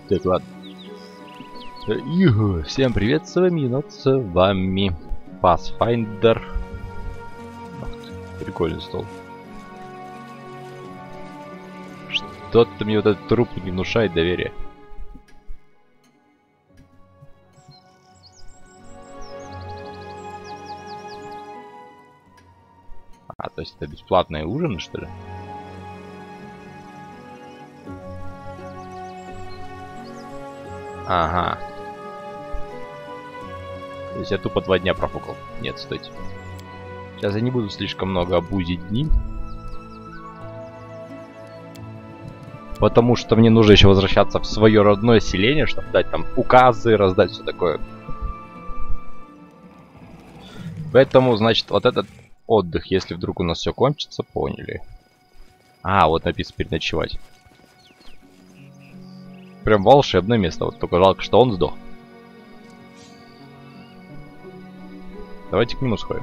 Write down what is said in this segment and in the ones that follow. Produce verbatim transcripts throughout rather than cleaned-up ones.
Так, ладно. Юху, всем привет, с вами Енот, с вами Pathfinder. Ах ты, прикольный стол. Что-то мне вот этот труп не внушает доверия. А, то есть это бесплатные ужины, что ли? Ага. То есть я тупо два дня профукал. Нет, стойте. Сейчас я не буду слишком много обузить дни. Потому что мне нужно еще возвращаться в свое родное селение, чтобы дать там указы, раздать все такое. Поэтому, значит, вот этот отдых, если вдруг у нас все кончится, поняли. А, вот написано переночевать. Прям волшебное место, вот только жалко, что он сдох. Давайте к нему сходим.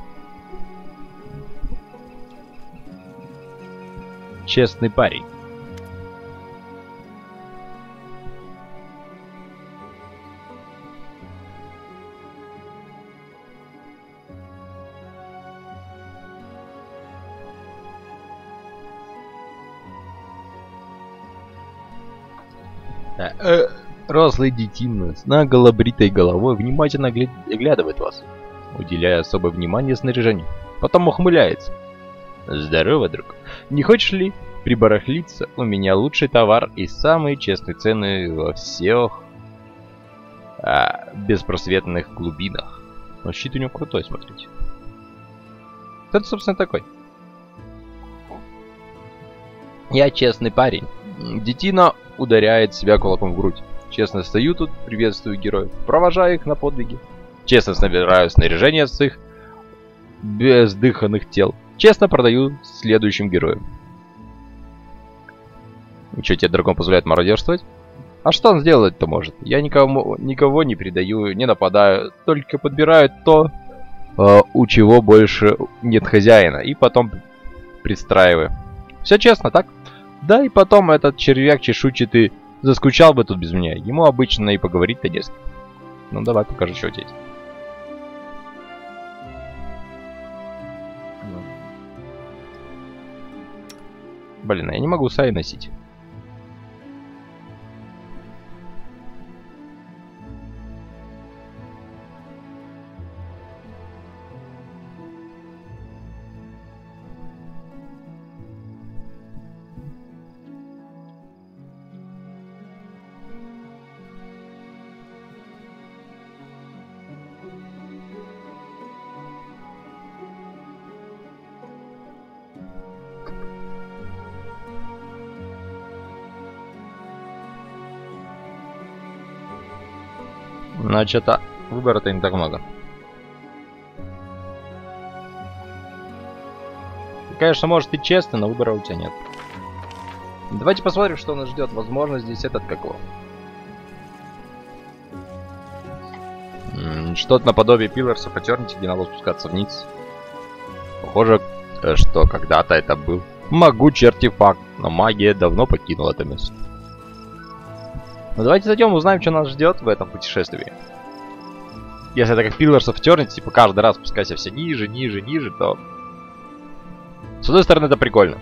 Честный парень. Э, рослый детина с наголо бритой головой внимательно гля... оглядывает вас, уделяя особое внимание снаряжению. Потом ухмыляется. Здорово, друг. Не хочешь ли прибарахлиться? У меня лучший товар и самые честные цены во всех а, беспросветных глубинах. Но щит у него крутой, смотрите. Кто это, собственно, такой? Я честный парень. Детина ударяет себя кулаком в грудь. Честно стою тут, приветствую героев, провожаю их на подвиги. Честно собираю снаряжение с их бездыханных тел. Честно продаю следующим героям. И что, тебе дракон позволяет мародерствовать? А что он сделать-то может? Я никому, никого не предаю, не нападаю, только подбираю то, э, у чего больше нет хозяина, и потом пристраиваю. Все честно, так? Да, и потом этот червяк чешуйчатый заскучал бы тут без меня. Ему обычно и поговорить-то не с кем. Ну давай, покажи, что у тебя есть. Блин, а я не могу сай носить. Значит, а выбора-то не так много. Ты, конечно, может и честно, но выбора у тебя нет. Давайте посмотрим, что нас ждет. Возможно, здесь этот как его. Что-то наподобие Pillars of Eternity, где надо спускаться вниз. Похоже, что когда-то это был могучий артефакт, но магия давно покинула это место. Ну давайте зайдем, узнаем, что нас ждет в этом путешествии. Если это как Pillars of Eternity, типа каждый раз спускайся все ниже, ниже, ниже, то... С одной стороны, это прикольно.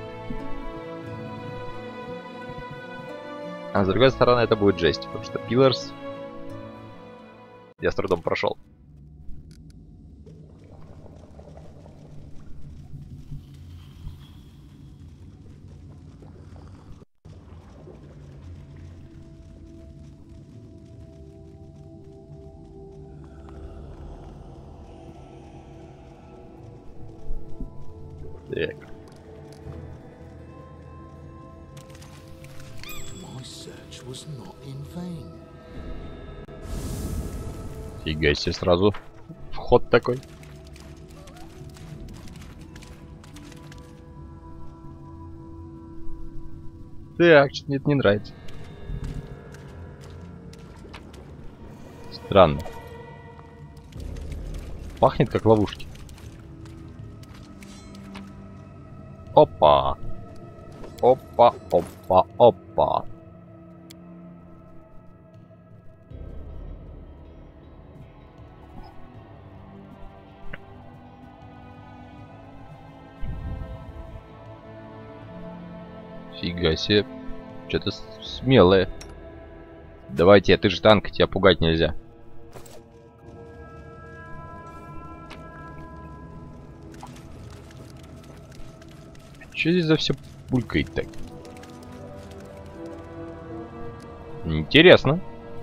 А с другой стороны, это будет жесть, потому что Pillars... Я с трудом прошел. Так. Фига себе, сразу вход такой. Так, что-то мне это не нравится. Странно. Пахнет как ловушки. Опа. Опа, опа, опа. Фига себе. Что-то смелое. Давайте, ты же танк, тебя пугать нельзя. Что здесь за все булькает так? Интересно.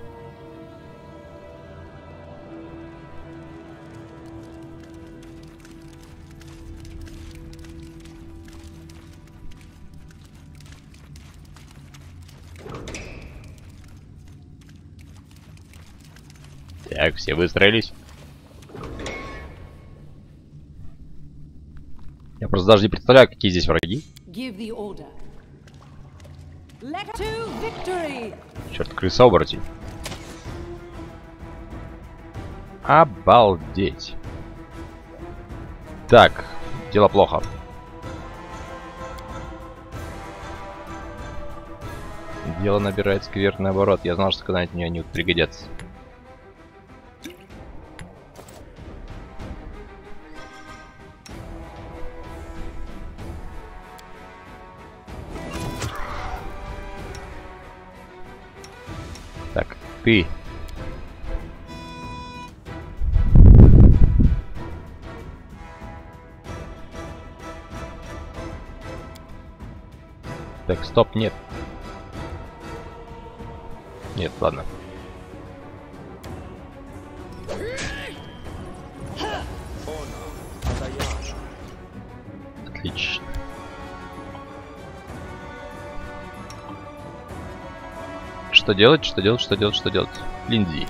Так, все выстроились. Я просто даже не представляю, какие здесь враги. Черт, крыса-оборотень. Обалдеть. Так, дело плохо. Дело набирает скверный оборот. Я знал, что когда-нибудь мне они пригодятся. Так, ты. Так, стоп, нет. Нет, ладно. Отлично. Что делать, что делать, что делать, что делать? Линдзи.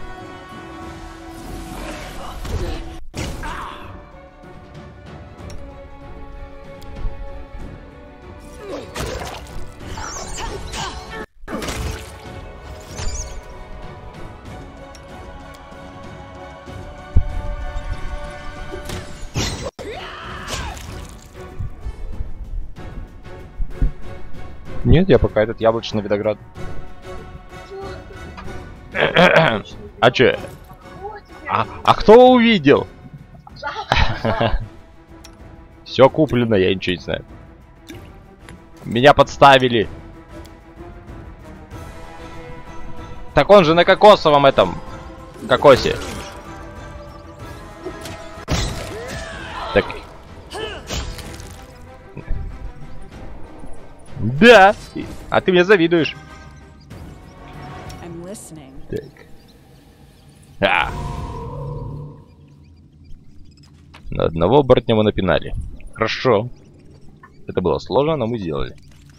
Нет, я пока этот яблочный виноград. А че? А, а кто увидел? Все куплено, я ничего не знаю. Меня подставили. Так он же на кокосовом этом кокосе. Так. Да. А ты мне завидуешь. Так. А. На одного оборотня мы напинали. Хорошо. Это было сложно, но мы сделали.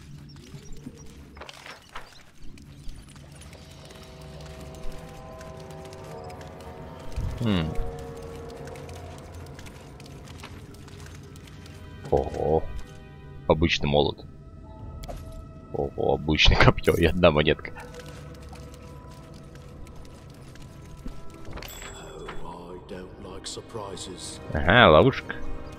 Хм. Ого. Обычный молот. Ого, обычный копье и одна монетка. Ага, ловушка.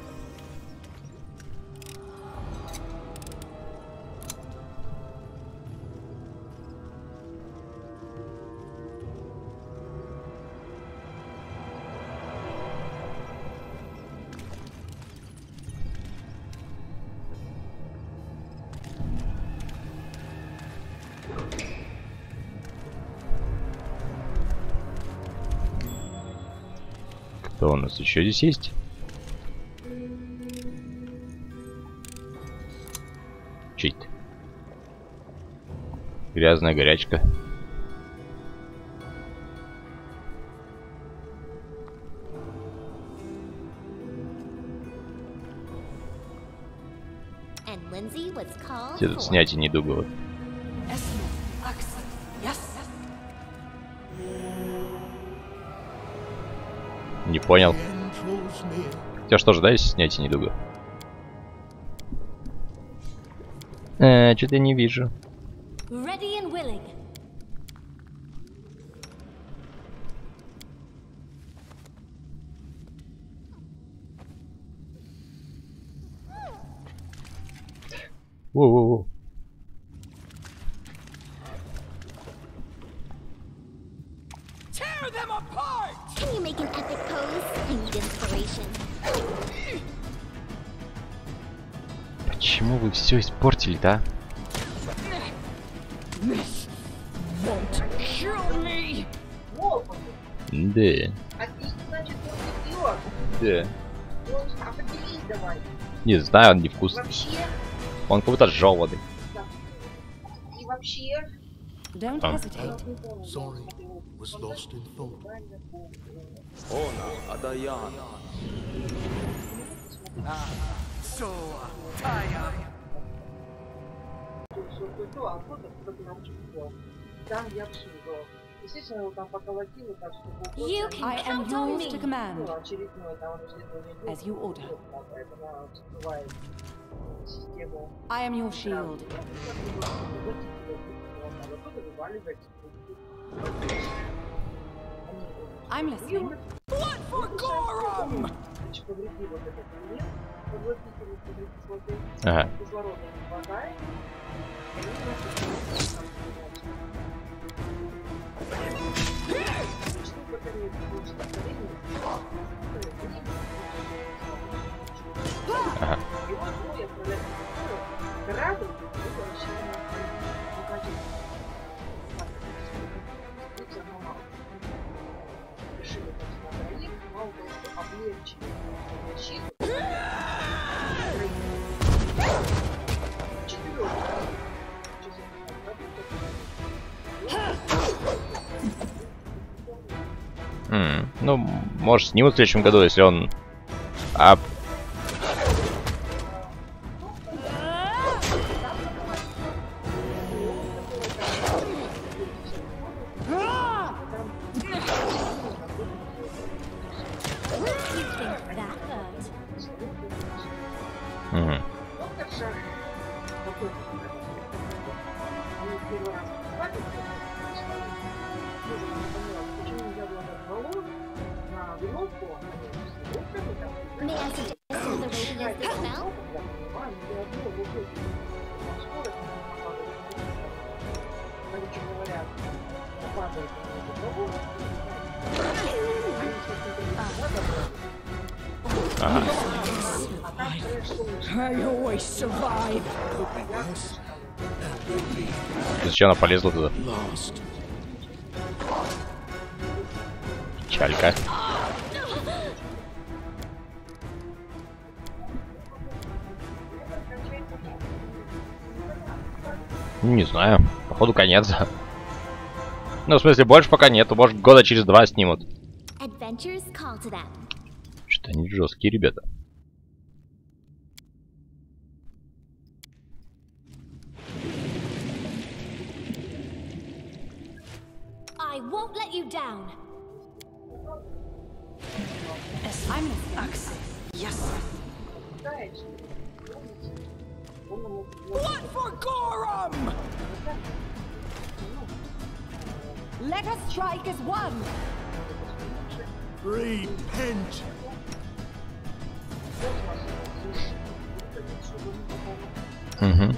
Что у нас еще здесь есть? Чит. Грязная горячка. Где тут снятие недугого? Не понял. Тебя что же, да, если снятие недуга? Э, что-то я не вижу. Воу-воу-воу. Почему вы все испортили, да? This won't kill me. Да. А ты, значит, он не пьет. Да. Он, определись давай. Не знаю, он невкусный. Вообще, Он как будто жёванный. да. И вообще... Don't Um. hesitate. Sorry, was lost in thought. Она Адаяна. So tired. Там я обсуждал. Естественно, его там поколотило, так что... You can I am yours to command. Ну, очередной, там уже As you order. Поэтому вскрывает систему. I am your shield. I'm listening. What for Gorum? Ага. Ага. М, ну, может, снимут в следующем году, если он... А... Мгм. May I suggest the way to use the spell? Ага. I always survive. Зачем она полезла туда? Last. Печалька. Не знаю. Походу конец. Ну, в смысле, больше пока нету. Может, года через два снимут. Adventures call to them. Что они жесткие ребята. I won't let you down. I'm listening. Yes. What for Gorum? Let us strike as one. Repent. Угу.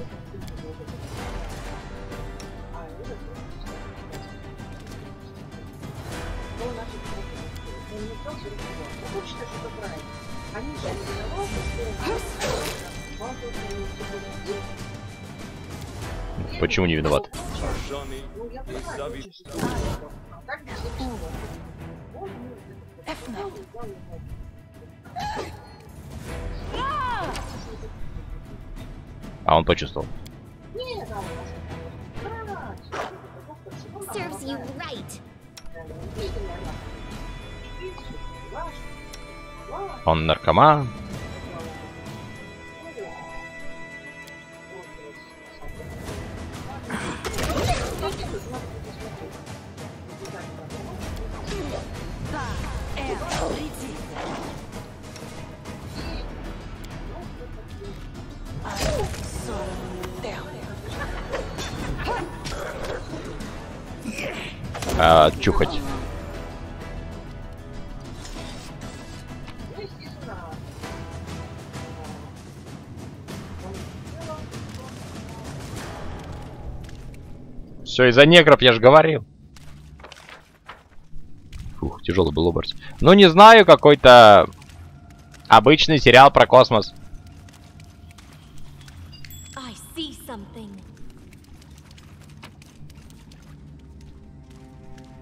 Почему не виноват? Жаны и зависть. А он почувствовал. Serves you right. Он наркоман. А, чухать. Все из-за негров, я же говорил. Фух, тяжелый был образ. Ну не знаю, какой-то обычный сериал про космос. I see something.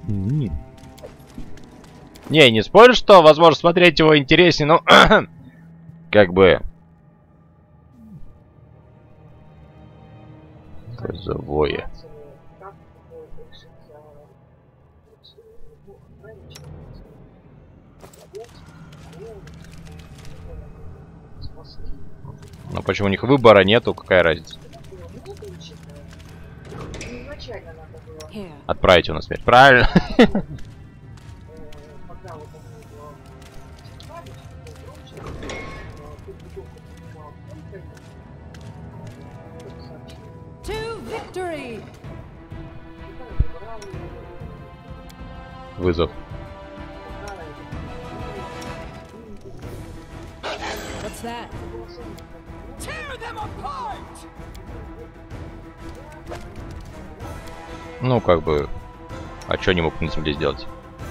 М-м. Не, не спорю, что, возможно, смотреть его интереснее, но... как бы... Грозовое. Ну почему у них выбора нету, какая разница? Here. Отправить его на смерть. Правильно. To victory! Вызов. What's that? Tear them apart! Ну, как бы... А что они могут на земле сделать?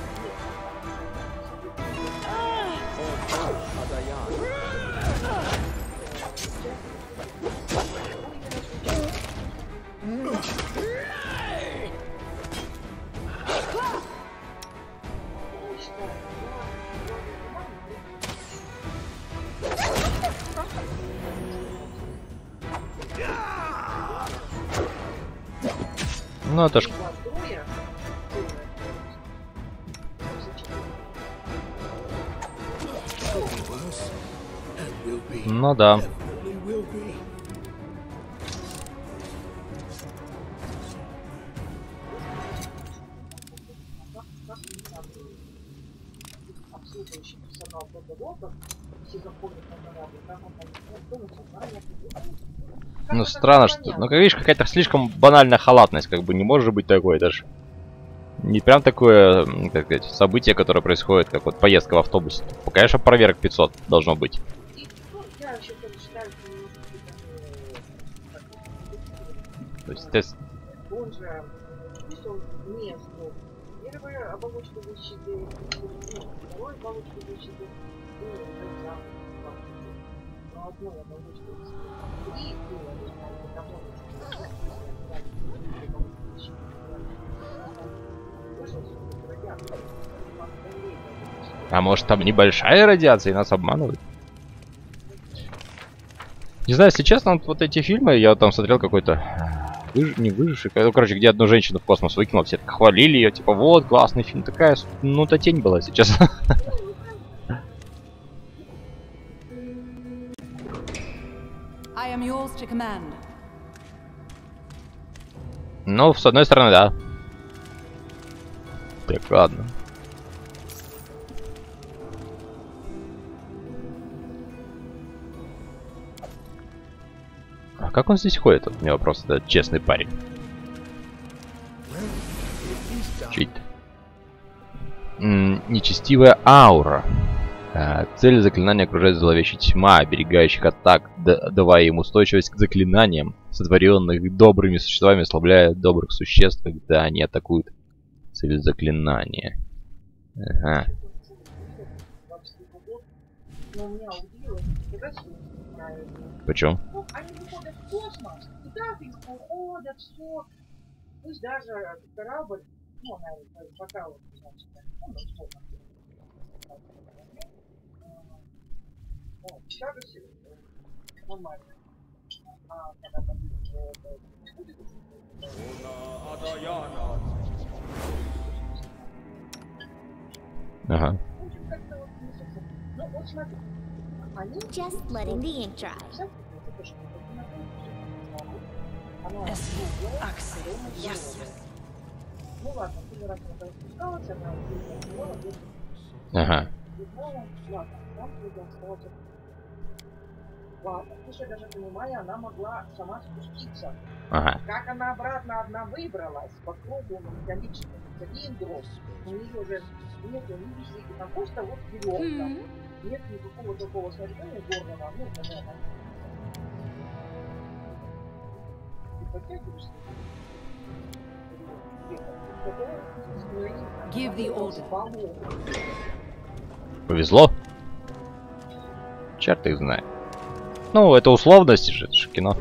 Ну, это ж... Ну да. Ну странно, что... Ну, как видишь, какая-то слишком банальная халатность, как бы не может быть такой даже. Не прям такое, как сказать, событие, которое происходит, как вот поездка в автобусе. Конечно, проверок пятьсот должно быть. То есть, тест... Он же, пусть он не сдох. Первая оболочка защиты, второй оболочка защиты, и нельзя. Но одной оболочка защиты. Три было, не знаю, А может там небольшая радиация и нас обманывают? Не знаю, если честно, вот, вот эти фильмы, я там смотрел какой-то... Выж... Не выживший, ну, короче, где одну женщину в космос выкинул, все так хвалили ее, типа, вот, классный фильм, такая, ну, то тень была сейчас. I am yours to command. Ну, с одной стороны, да. Так, ладно. А как он здесь ходит? Вот у меня вопрос, это честный парень. Чит. М-м, нечестивая аура. А, цель заклинания окружает зловещая тьма, оберегающих атак, давая им устойчивость к заклинаниям, сотворенных добрыми существами, ослабляя добрых существ, когда они атакуют цель заклинания. Ага. Почему? Ну, они выходят в космос, туда уходят, все. Пусть даже корабль, ну, наверное, пока вот, значит, ну, что там. Ну, Чикаго все нормально. А когда там Ага. ну, вот смотри. Они Just letting the ink dry. Yes. Ну ладно, ты раз она спускалась, она сделала, Ага. ладно, там спускалась. Ладно, слушай, даже понимаю, она могла сама спуститься. Ага. Как она обратно одна выбралась по кругу на металлическому цилиндру, у нее же нету ни висики, там просто вот веревка. Нет никакого такого снаряжения горного, ну, понятно. Ты подтягиваешься? Give the order. Повезло? Черт их знает. Ну, это условности же, это же кино.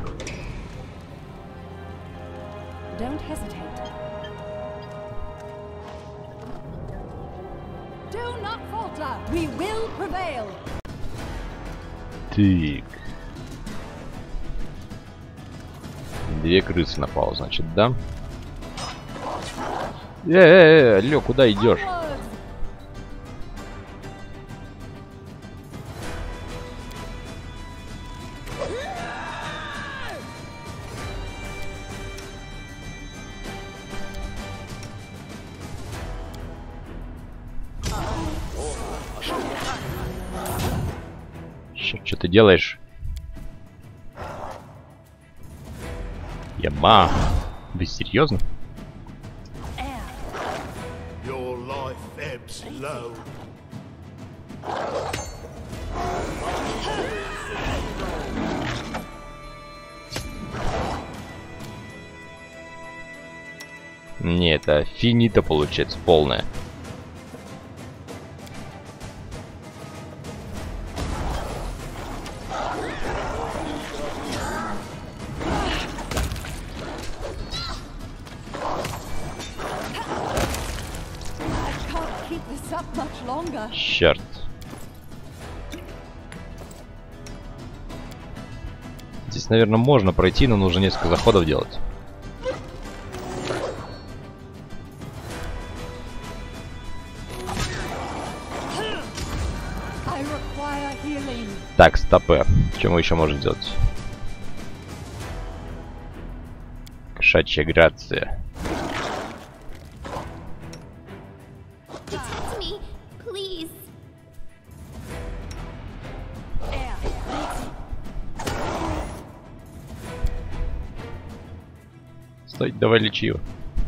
Don't hesitate. Do not falter. We will prevail. Так. Две крысы напало, значит, да? Э-э-э, алло, куда идешь? Onwards. Что ты делаешь? Яма. Вы серьезно? Your life ebbs low. Не, это финита получается полная. Keep this up much longer. Черт. Здесь, наверное, можно пройти, но нужно несколько заходов делать. I require healing. Так, стопы. Что мы еще можем сделать? Кошачья грация. Protect me, please. Стой, давай лечи его.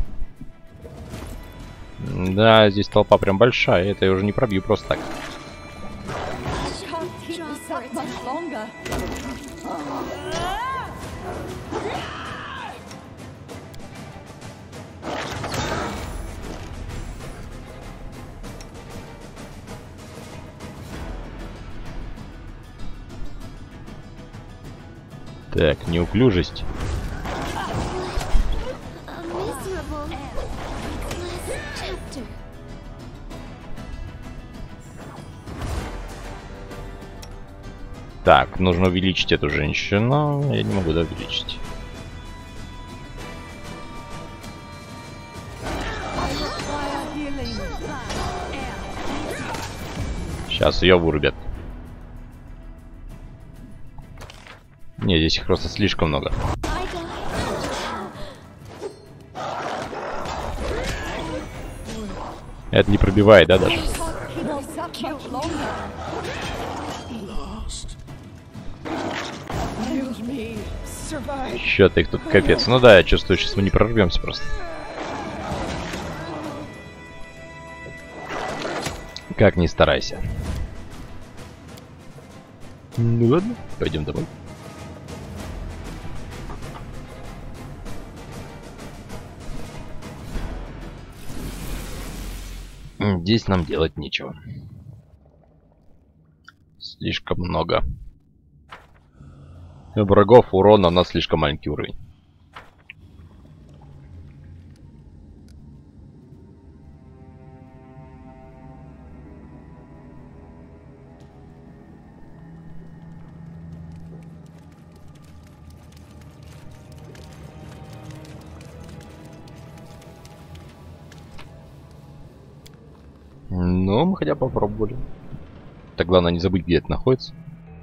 Да, здесь толпа прям большая, это я уже не пробью просто так. Can't keep this up much longer. Так, неуклюжесть. A miserable last chapter. Так, нужно увеличить эту женщину. Я не могу, да, увеличить. I require healing. Сейчас ее вырубят. Не, здесь их просто слишком много. I die. Это не пробивает, да, даже? Can't keep this up much longer. Last. Use me. Survive. Чё-то их тут капец. Ну да, я чувствую, сейчас мы не прорвемся просто. Как ни старайся. Ну ладно, пойдем домой. Здесь нам делать нечего. Слишком много. Врагов, урона, у нас слишком маленький уровень. Ну, мы хотя бы попробовали. Так главное не забыть, где это находится.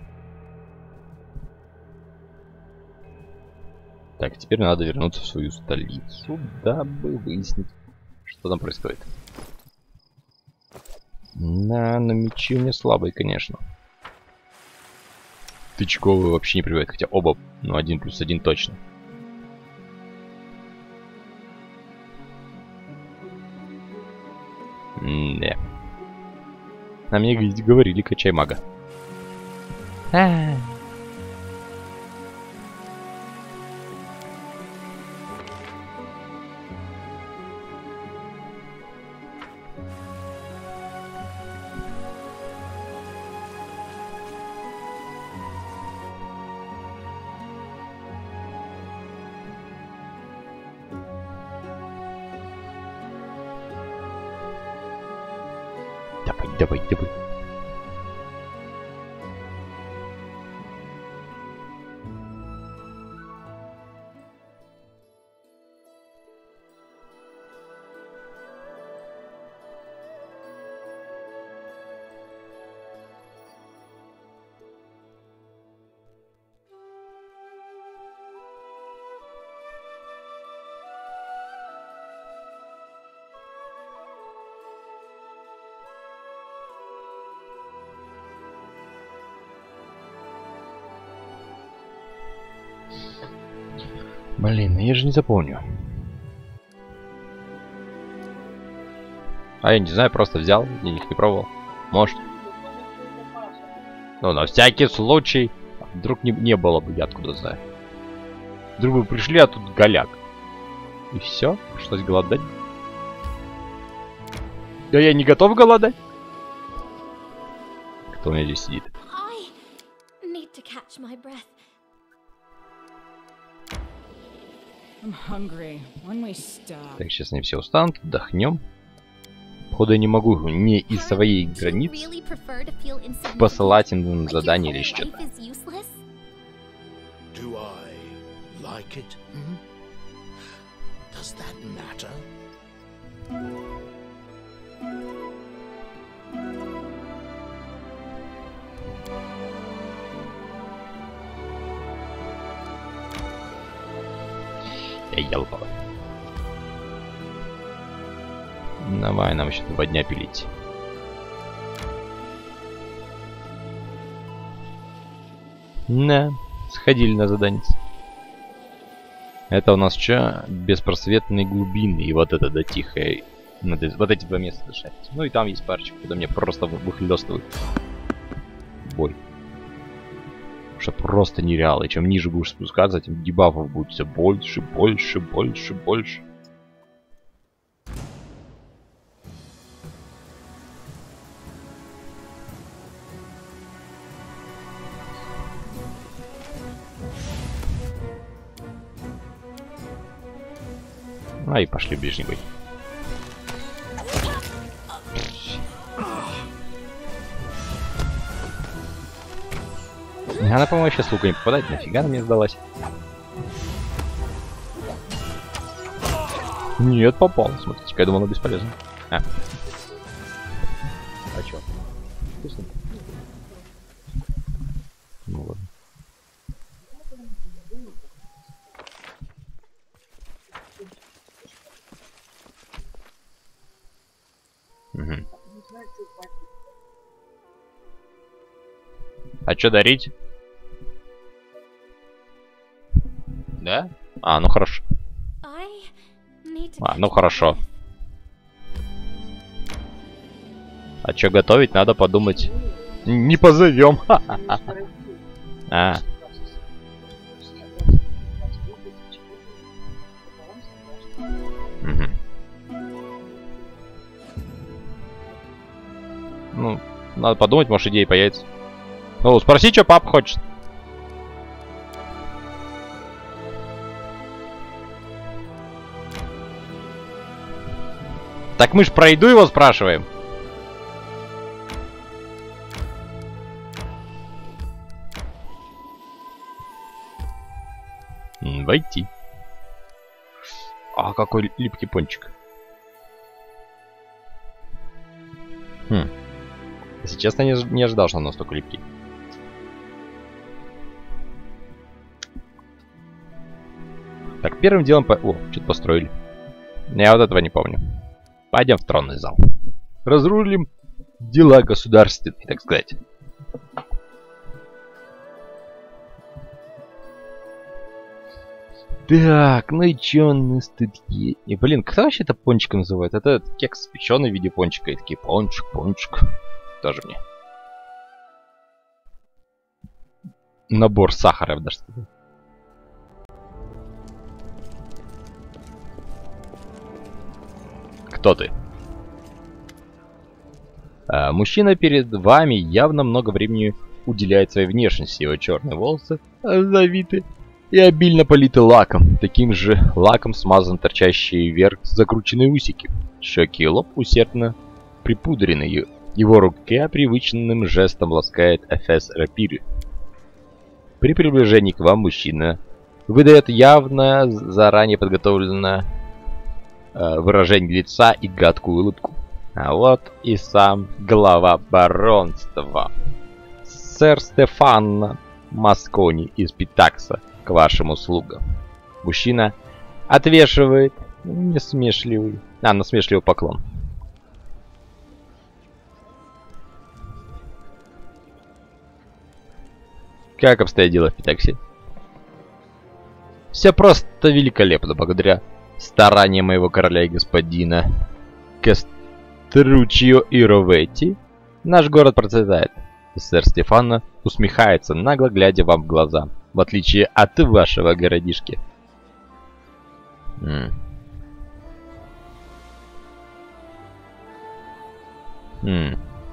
Так, теперь надо вернуться в свою столицу, дабы выяснить, что там происходит. Да, но мечи у меня слабые, конечно. Тычковые вообще не прибивает, хотя оба, ну, один плюс один точно. Не. А мне говорили, качай мага. А-а-а. Давай, давай, давай. Блин, я же не запомню. А я не знаю, просто взял, денег не пробовал. Может. Ну, на всякий случай. Вдруг не, не было бы, я откуда знаю. Вдруг бы пришли, а тут голяк. И все? Пришлось голодать. Да я не готов голодать. Кто у меня здесь сидит? I need to catch my breath. I'm hungry. When we stop. Так, сейчас они все устанут, отдохнем. Походу, я не могу не из своей границ посылать им на задание или что-то. Do I like it? Hmm? Does that matter? Я елпал. Давай, нам еще два дня пилить. Да, сходили на задание. Это у нас что? Беспросветные глубины. И вот это да тихое. Надо вот эти два места дышать. Ну и там есть парочку, куда мне просто выхлёстывают. Бой. Что просто нереально. И чем ниже будешь спускаться, тем дебафов будет все больше, больше, больше, больше. А и пошли в ближний бой. Она, по-моему, сейчас лука не попадает. Нафига она мне сдалась? Нет, попал. Смотрите, я думал, она бесполезна. А. А чё? Вкусно? Ну ладно. Угу. А чё дарить? Да? А, ну хорошо. А, ну хорошо. А чё готовить, надо подумать. Не позовем. А. Угу. Ну, надо подумать, может, идея появится. Ну, спроси, что папа хочет. Так мы ж про еду его спрашиваем. Войти. А, какой липкий пончик. Хм. Если честно, не, не ожидал, что он настолько липкий. Так, первым делом... По... О, что-то построили. Я вот этого не помню. Пойдем в тронный зал. Разрулим дела государственные, так сказать. Так, ну и чё у нас тут есть? И, блин, как вообще это пончик называют? Это кекс, печеный в виде пончика. И такие, пончик, пончик. Тоже мне. Набор сахара, я бы даже сказал. Кто ты? А, мужчина перед вами явно много времени уделяет своей внешности. Его черные волосы завиты и обильно политы лаком. Таким же лаком смазан торчащие вверх закрученные усики. Щеки и лоб усердно припудрены Его руке привычным жестом ласкает эфес рапиры. При приближении к вам мужчина выдает явно заранее подготовленное э, выражение лица и гадкую улыбку. А вот и сам глава баронства. Сэр Стефано Маскони из Питакса к вашим услугам. Мужчина отвешивает несмешливый, а, насмешливый поклон. Как обстоят дела в Питаксе? Все просто великолепно, благодаря стараниям моего короля и господина Кастручио и Роветти. Наш город процветает. Сэр Стефано усмехается, нагло глядя вам в глаза, в отличие от вашего городишки. Хм. Хм.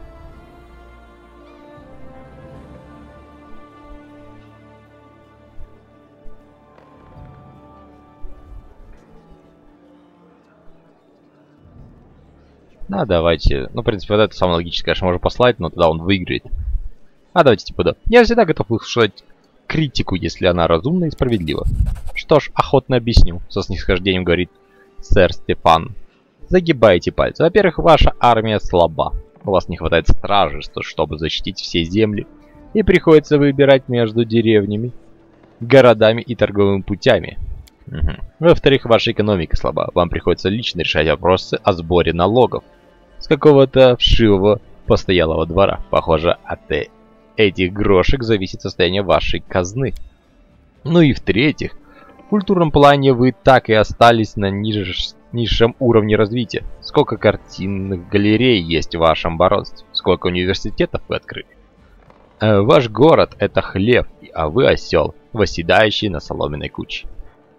Да, давайте. Ну, в принципе, вот это самое логическое, конечно, можно послать, но тогда он выиграет. А давайте типа да. Я всегда готов выслушать критику, если она разумна и справедлива. Что ж, охотно объясню, со снисхождением говорит сэр Стефан. Загибайте пальцы. Во-первых, ваша армия слаба. У вас не хватает стражи, чтобы защитить все земли. И приходится выбирать между деревнями, городами и торговыми путями. Угу. Во-вторых, ваша экономика слаба. Вам приходится лично решать вопросы о сборе налогов с какого-то вшивого постоялого двора. Похоже, от этих грошек зависит состояние вашей казны. Ну и в-третьих, в культурном плане вы так и остались на ниж... низшем уровне развития. Сколько картинных галерей есть в вашем баронстве? Сколько университетов вы открыли? Э, ваш город — это хлев, а вы осел, восседающий на соломенной куче.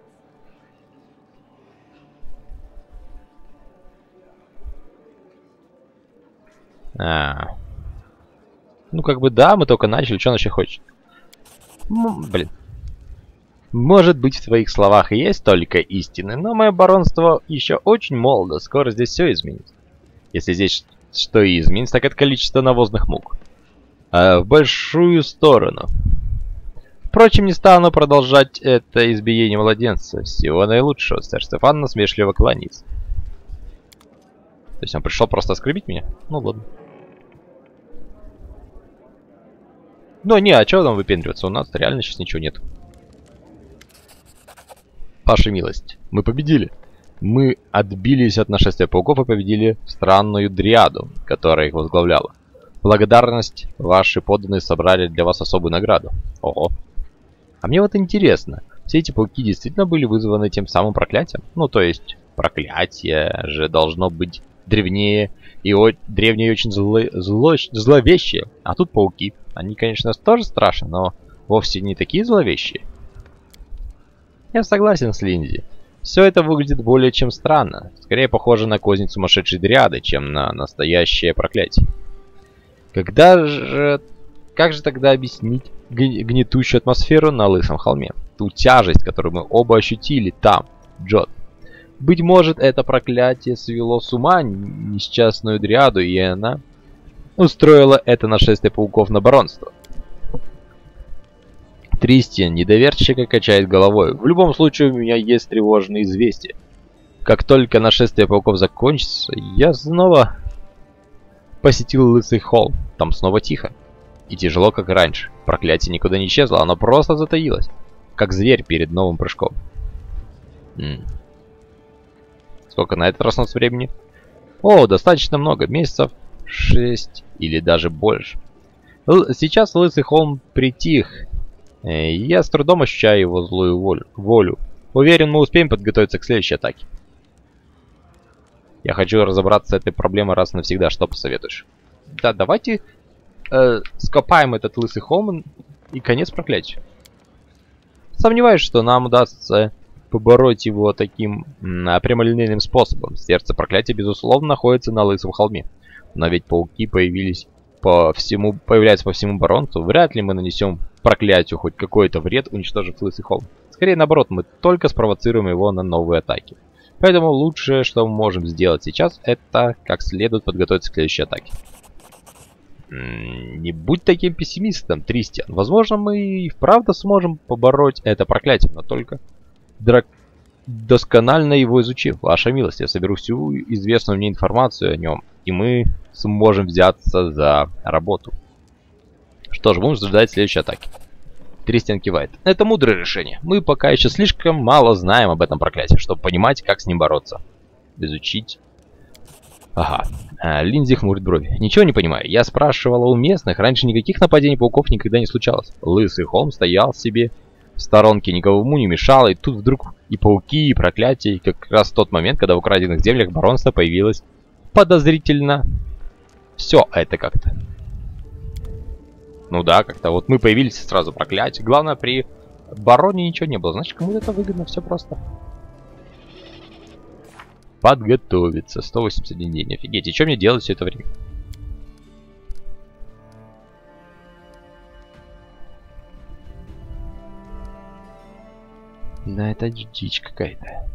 А. Ну, как бы да, мы только начали, что он еще хочет? Ну, блин. Может быть, в твоих словах и есть только истины, но мое баронство еще очень молодо, скоро здесь все изменится. Если здесь что и изменится, так это количество навозных мук. А в большую сторону. Впрочем, не стану продолжать это избиение младенца. Всего наилучшего, сэр Стефан насмешливо кланяется. То есть он пришел просто оскорбить меня? Ну ладно. Ну не, а чего там выпендриваться? У нас реально сейчас ничего нет. Ваша милость, мы победили. Мы отбились от нашествия пауков и победили странную дриаду, которая их возглавляла. Благодарность ваши подданные собрали для вас особую награду. Ого. А мне вот интересно, все эти пауки действительно были вызваны тем самым проклятием? Ну то есть, проклятие же должно быть древнее и о... древнее и очень зло... Зло... зловещее. А тут пауки. Они, конечно, тоже страшны, но вовсе не такие зловещие. Я согласен с Линдзи. Все это выглядит более чем странно. Скорее похоже на кознь сумасшедшей дриады, чем на настоящее проклятие. Когда же... Как же тогда объяснить гнетущую атмосферу на Лысом холме? Ту тяжесть, которую мы оба ощутили там, Джот. Быть может, это проклятие свело с ума несчастную дриаду, и она устроила это нашествие пауков на баронство. Тристиан недоверчиво качает головой. В любом случае, у меня есть тревожные известия. Как только нашествие пауков закончится, я снова посетил Лысый холм. Там снова тихо. И тяжело, как раньше. Проклятие никуда не исчезло, оно просто затаилось. Как зверь перед новым прыжком. М-м. Сколько на этот раз у нас времени? О, достаточно много. Месяцев шесть или даже больше. Л- сейчас Лысый холм притих. Э, я с трудом ощущаю его злую волю. волю. Уверен, мы успеем подготовиться к следующей атаке. Я хочу разобраться с этой проблемой раз и навсегда. Что посоветуешь? Да, давайте э, скопаем этот Лысый холм и конец проклятию. Сомневаюсь, что нам удастся побороть его таким м, прямолинейным способом. Сердце проклятия, безусловно, находится на Лысом холме. Но ведь пауки появились по всему, появляются по всему баронству. Вряд ли мы нанесем проклятию хоть какой-то вред, уничтожив Лысый холм. Скорее наоборот, мы только спровоцируем его на новые атаки. Поэтому лучшее, что мы можем сделать сейчас, это как следует подготовиться к следующей атаке. Не будь таким пессимистом, Тристиан. Возможно, мы и вправду сможем побороть это проклятие, но только драк... досконально его изучив. Ваша милость, я соберу всю известную мне информацию о нем, и мы сможем взяться за работу. Что ж, будем ждать следующей атаки. Тристиан кивает. Это мудрое решение. Мы пока еще слишком мало знаем об этом проклятии, чтобы понимать, как с ним бороться. Изучить. Ага. А, Линдзи хмурит брови. Ничего не понимаю. Я спрашивала у местных. Раньше никаких нападений пауков никогда не случалось. Лысый холм стоял себе в сторонке, никому не мешал. И тут вдруг и пауки, и проклятия. И как раз в тот момент, когда в украденных землях баронства появилось подозрительно все это как-то. Ну да, как-то вот мы появились сразу проклятие. Главное, при бароне ничего не было. Значит, кому это выгодно, все просто. Подготовиться. сто восемьдесят один день. Офигеть. И что мне делать все это время? Да, это дичь какая-то.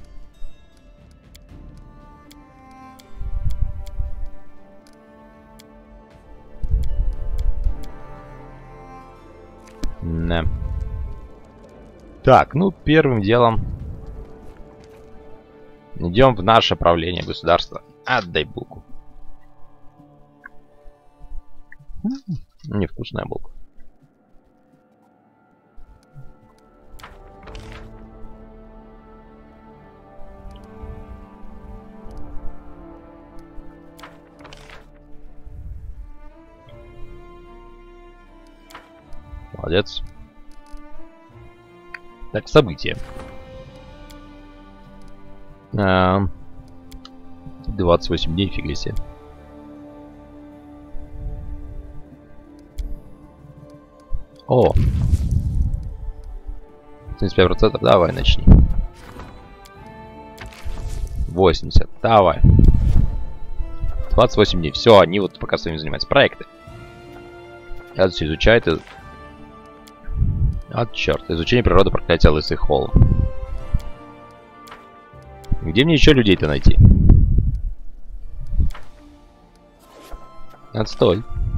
Да. Так, ну, первым делом идем в наше правление государства. Отдай булку. Невкусная булка. Молодец. Так, события. А, двадцать восемь дней, фигли себе. О! семьдесят пять процентов, давай, начни. восемьдесят, давай. двадцать восемь дней, все, они вот пока своими занимаются. Проекты. Я все изучает. И... А, черт, изучение природы проклятия Лысый холм. Где мне еще людей-то найти? Отстой.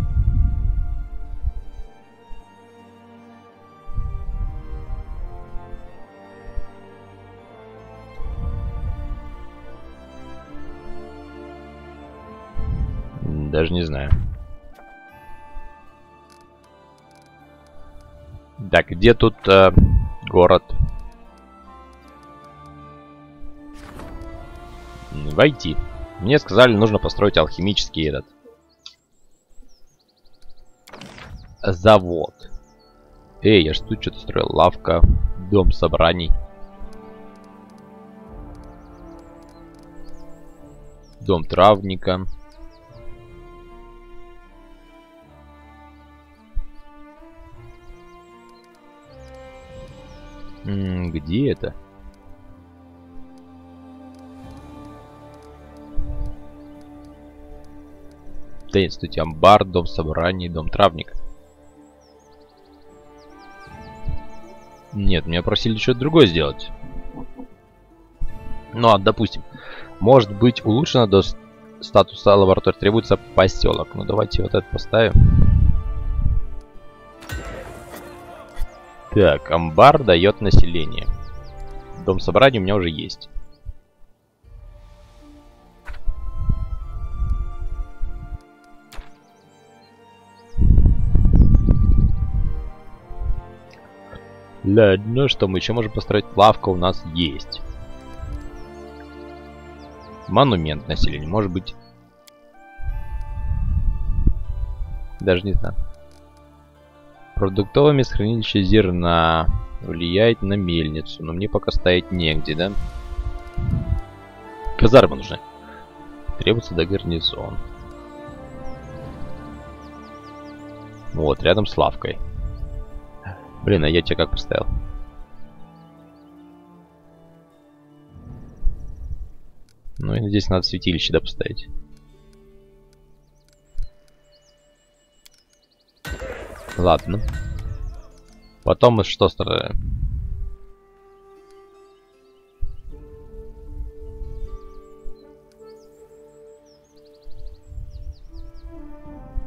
Даже не знаю. Так, где тут э, город? Войти. Мне сказали, нужно построить алхимический этот завод. Эй, я ж тут что-то строил. Лавка, дом собраний. Дом травника. М-м, где это? Да нет, стойте, амбар, дом собраний, дом травника. Нет, меня просили что-то другое сделать. Ну, а, допустим, может быть улучшено до статуса лаборатории. Требуется поселок. Ну, давайте вот это поставим. Так, амбар дает население. Дом собрания у меня уже есть. Ладно, что мы еще можем построить? Лавка у нас есть. Монумент населения, может быть. Даже не знаю. Продуктовое месторождение зерна влияет на мельницу, но мне пока стоять негде, да? Казармы нужны. Требуется до гарнизон. Вот, рядом с лавкой. Блин, а я тебя как поставил? Ну и здесь надо святилище, да, поставить. Ладно. Потом мы что строим?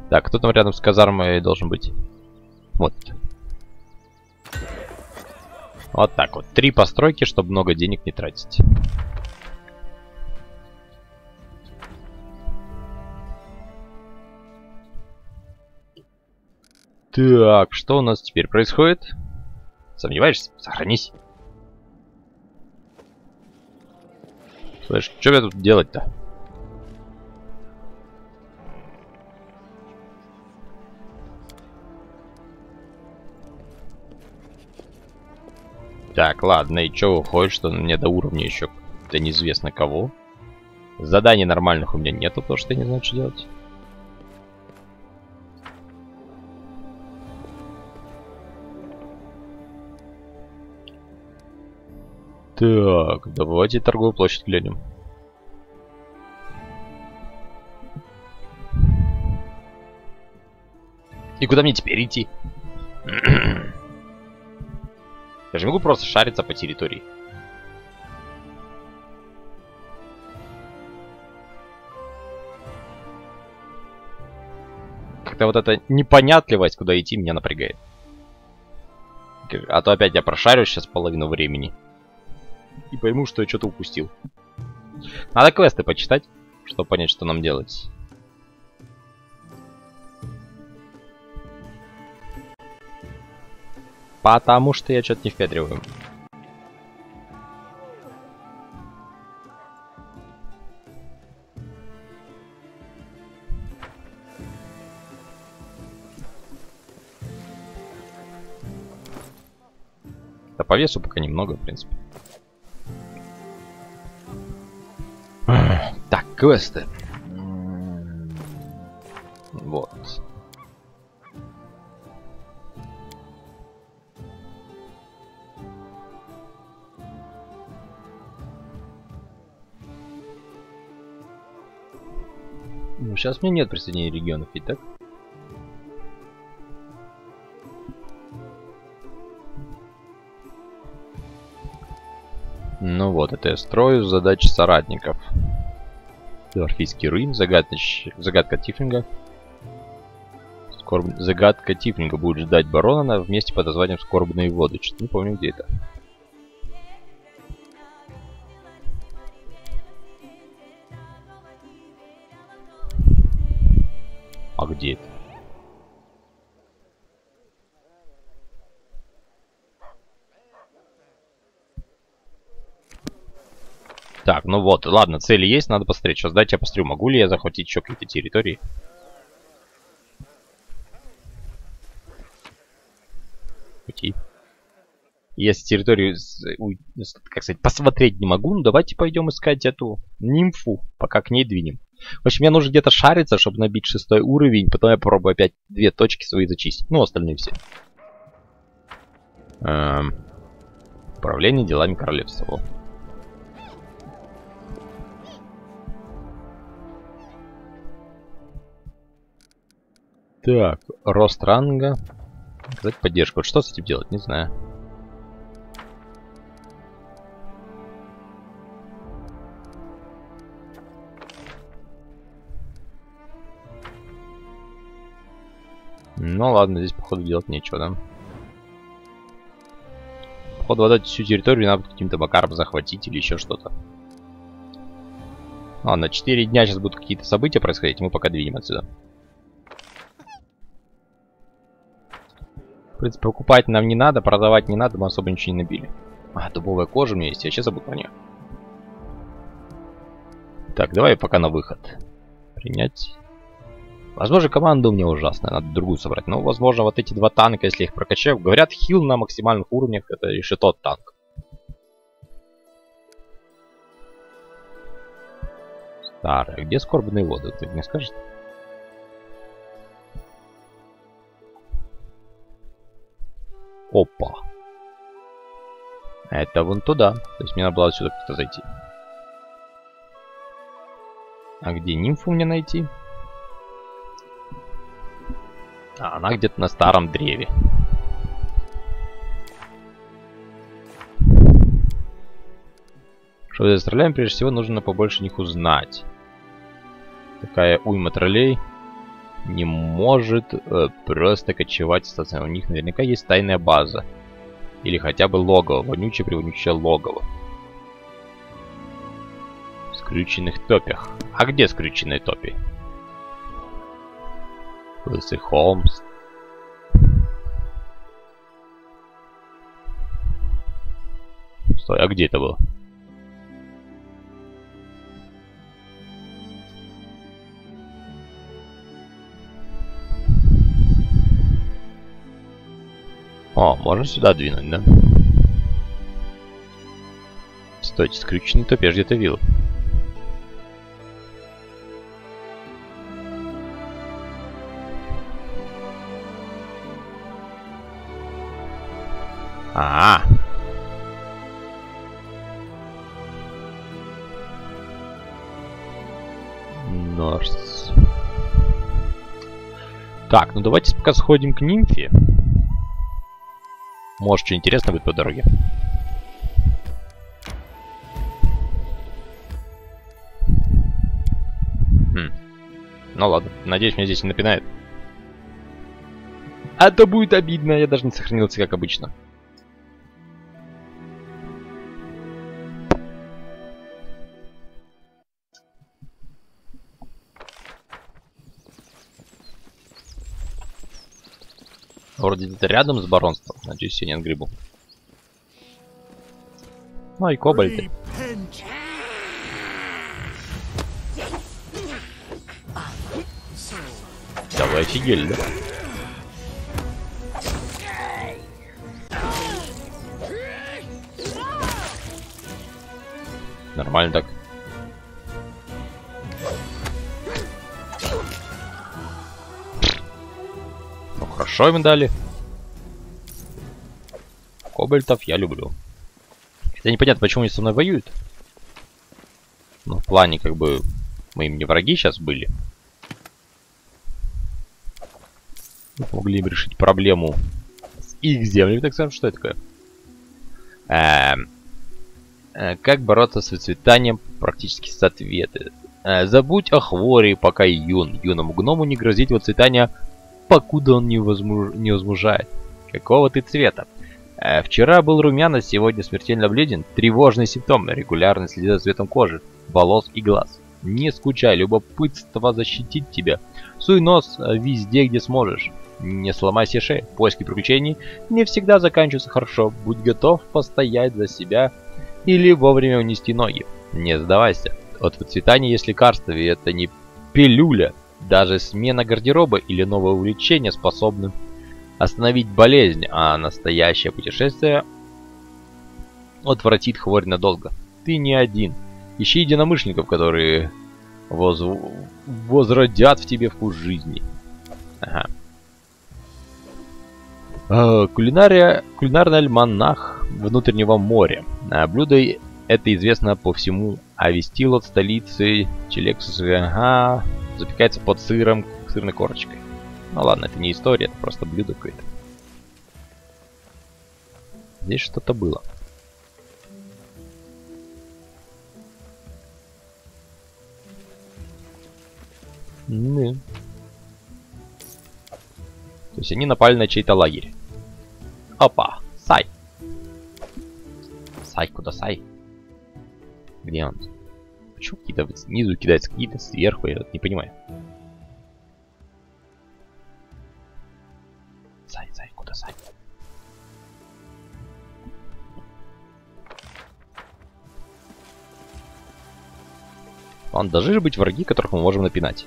Так, кто там рядом с казармой должен быть? Вот. Вот так вот. Три постройки, чтобы много денег не тратить. Так, что у нас теперь происходит? Сомневаешься? Сохранись. Слышь, что мне тут делать-то? Так, ладно, и чё выходит, что мне до уровня еще да неизвестно кого. Заданий нормальных у меня нету, потому что я не знаю, что делать. Так, давайте торговую площадь глянем. И куда мне теперь идти? Я же могу просто шариться по территории. Как-то вот эта непонятливость, куда идти, меня напрягает. А то опять я прошарю сейчас половину времени. И пойму, что я что-то упустил. Надо квесты почитать, чтобы понять, что нам делать. Потому что я что-то не впятриваю. Да по весу пока немного, в принципе. Так, квесты. Вот. Ну, сейчас у меня нет присоединения регионов, ведь так? Ну вот, это я строю задачи соратников. Дорфийский руин, загадоч... загадка Тифлинга. Скорб... Загадка Тифлинга будет ждать барона на вместе под названием Скорбные воды. Что-то не помню, где это. А где это? Так, ну вот, ладно, цели есть, надо посмотреть. Сейчас дайте я посмотрю, могу ли я захватить еще какие-то территории. Уйти. Если территорию, как сказать, посмотреть не могу, ну давайте пойдем искать эту нимфу, пока к ней двинем. В общем, мне нужно где-то шариться, чтобы набить шестой уровень, потом я попробую опять две точки свои зачистить. Ну, остальные все. Эм, управление делами королевства. Так, рост ранга. Оказать поддержку. Вот что с этим делать, не знаю. Ну ладно, здесь походу делать нечего, да? Походу вот эту всю территорию надо каким-то макаром захватить или еще что-то. Ладно, четыре дня сейчас будут какие-то события происходить, мы пока двинем отсюда. В принципе, покупать нам не надо, продавать не надо, мы особо ничего не набили. А, дубовая кожа у меня есть, я сейчас забыл про нее. Так, давай пока на выход. Принять. Возможно, команда у меня ужасная, надо другую собрать. Но, возможно, вот эти два танка, если их прокачаю... Говорят, хил на максимальных уровнях, это еще тот танк. Старый. Где скорбные воды, ты мне скажешь? Опа. Это вон туда. То есть мне надо было отсюда как-то зайти. А где нимфу мне найти? А, она где-то на старом древе. Чтобы здесь стреляем, прежде всего нужно побольше них узнать. Такая уйма троллей. не может э, просто кочевать в стационар. У них наверняка есть тайная база. Или хотя бы логово. Вонючее-привонючее логово. В скрюченных топях. А где скрюченные топи? Лысый Холмс. Стой, а где это было? О, можно сюда двинуть, да? Стойте, скрюченный топ я где-то видел. А, -а, -а. Норс. Так, ну давайте пока сходим к нимфе. Может, что интересно будет по дороге. Хм. Ну ладно, надеюсь, меня здесь не напинает. А это будет обидно, я даже не сохранился, как обычно. Вроде где-то рядом с баронством. Надеюсь, я не отгребу. Ну и кобальты. Да вы офигели, да? Нормально так. Ну хорошо им дали. Кобальтов я люблю. Хотя непонятно, почему они со мной воюют. Ну, в плане, как бы, мы им не враги сейчас были. Могли им решить проблему с их землями, так скажем, что это такое? Эм, э, как бороться с выцветанием? Практически с ответы. Э, забудь о хворе, пока юн. Юному гному не грозит выцветание, покуда он не, возмуж... не возмужает. Какого ты цвета? Э, вчера был румяный, сегодня смертельно бледен. Тревожный симптом. Регулярно следи за цветом кожи, волос и глаз. Не скучай, любопытство защитит тебя. Суй нос везде, где сможешь. Не сломай себе шею. Поиски приключений не всегда заканчиваются хорошо. Будь готов постоять за себя или вовремя унести ноги. Не сдавайся. От выцветания есть лекарство, и это не пилюля. Даже смена гардероба или новое увлечение способны остановить болезнь, а настоящее путешествие отвратит хворь надолго. Ты не один. Ищи единомышленников, которые воз... возродят в тебе вкус жизни. Ага. Э, кулинария, кулинарный альманах внутреннего моря. А блюдо это известно по всему Авестилу от столицы Челексуса. Ага, запекается под сыром, сырной корочкой. Ну ладно, это не история, это просто блюдо какое-то. Здесь что-то было. Ну. То есть они напали на чей-то лагерь. Опа, Сай. Сай, куда Сай? Где он? Почему какие-то снизу кидаются, какие-то сверху, я не понимаю. Сай, Сай, куда Сай? Ладно, должны же быть враги, которых мы можем напинать.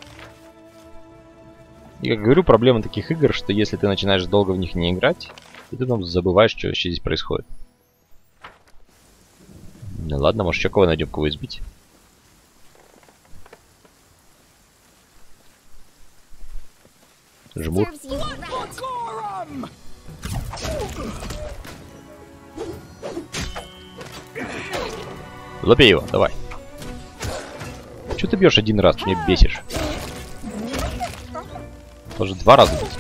И как говорю, проблема таких игр, что если ты начинаешь долго в них не играть, и ты там забываешь, что вообще здесь происходит. Ну ладно, может еще кого найдем, кого избить. Жмур. Лопи его, давай. Чё ты бьешь один раз? Меня бесишь. Тоже два раза бить.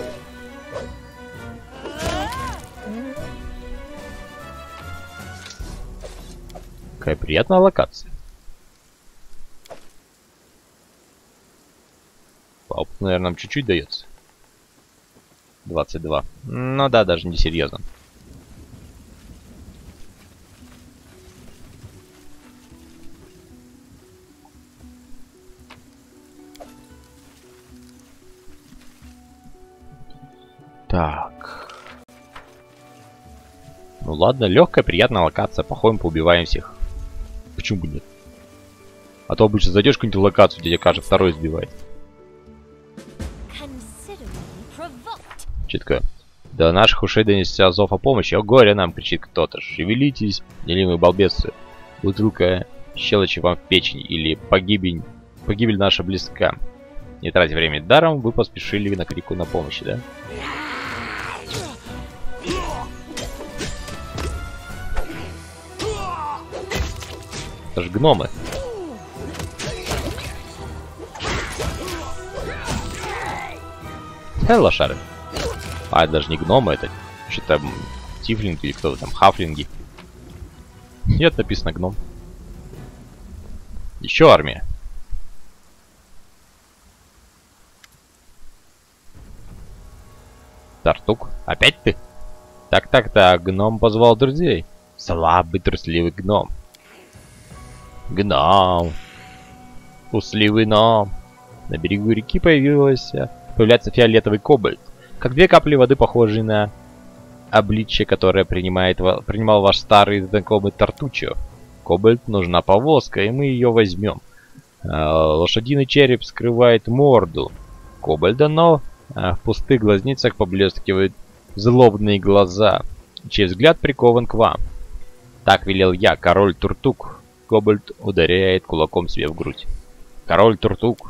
Какая приятная локация. А опыт, наверное, нам чуть-чуть дается. двадцать два. Ну да, даже не серьезно. Так. Ну ладно, легкая, приятная локация. Походим, поубиваем всех. Почему бы нет? А то обычно зайдешь в какую-нибудь локацию, где тебя каждый второй сбивает. Читка. До наших ушей донесся зов о помощи. О горе нам, кричит кто-то. Шевелитесь, неливые балбесы. Бутылка щелочи вам в печень. Или погибель, погибель наша близка. Не тратя время даром, вы поспешили на крику на помощи, да? Это ж гномы. Э, лошары. А, это даже не гномы, это что-то тифлинги или кто-то там, хафлинги. Нет, написано гном. Еще армия. Тартук, опять ты? Так-так-так, гном позвал друзей. Слабый, трусливый гном. Гном. Усливый гном. На берегу реки появился, появляется фиолетовый кобальт. Как две капли воды, похожие на обличье, которое принимает, принимал ваш старый знакомый Тартучо. Кобальт нужна повозка, и мы ее возьмем. Лошадиный череп скрывает морду кобальда, но в пустых глазницах поблескивают злобные глаза, чей взгляд прикован к вам. Так велел я, король Туртук. Кобальт ударяет кулаком себе в грудь. Король Туртук.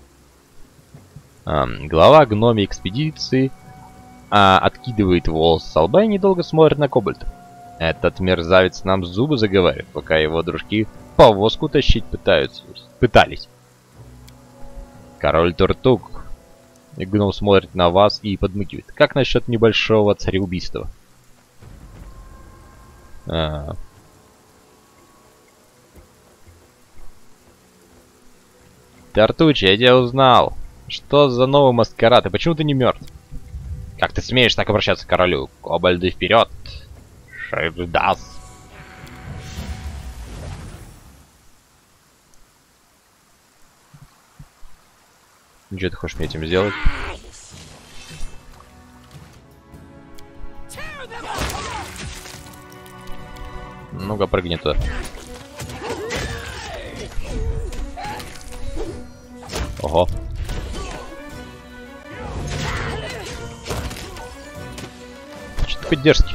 А, глава гномей экспедиции а, откидывает волос с лба и недолго смотрит на Кобальта. Этот мерзавец нам зубы заговаривает, пока его дружки повозку тащить пытаются, пытались. Король Туртук. И гном смотрит на вас и подмыкивает. Как насчет небольшого цареубийства? А. Тартучи, я тебя узнал. Что за новый маскарад? И почему ты не мертв? Как ты смеешь так обращаться к королю? Кобальды вперед! Шейвдас! Что ты хочешь мне этим сделать? Ну-ка, прыгни туда. Ого. Что такой дерзкий?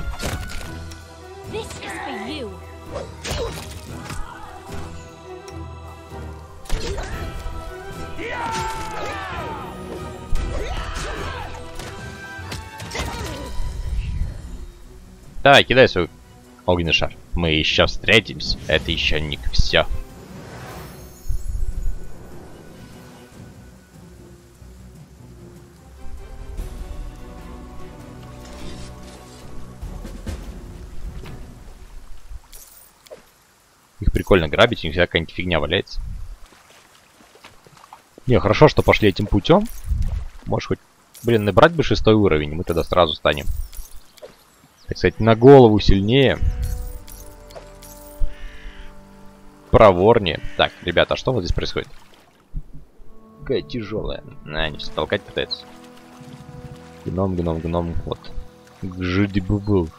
Давай, кидай свой огненный шар. Мы еще встретимся. Это еще не все. Их прикольно грабить, у них всякая фигня валяется. Не, хорошо, что пошли этим путем. Можешь хоть, блин, набрать бы шестой уровень, мы тогда сразу станем, так сказать, на голову сильнее. Проворнее. Так, ребята, а что вот здесь происходит? Какая тяжелая. На, они все толкать пытаются. Гном, гном, гном, вот. Гжидибубул.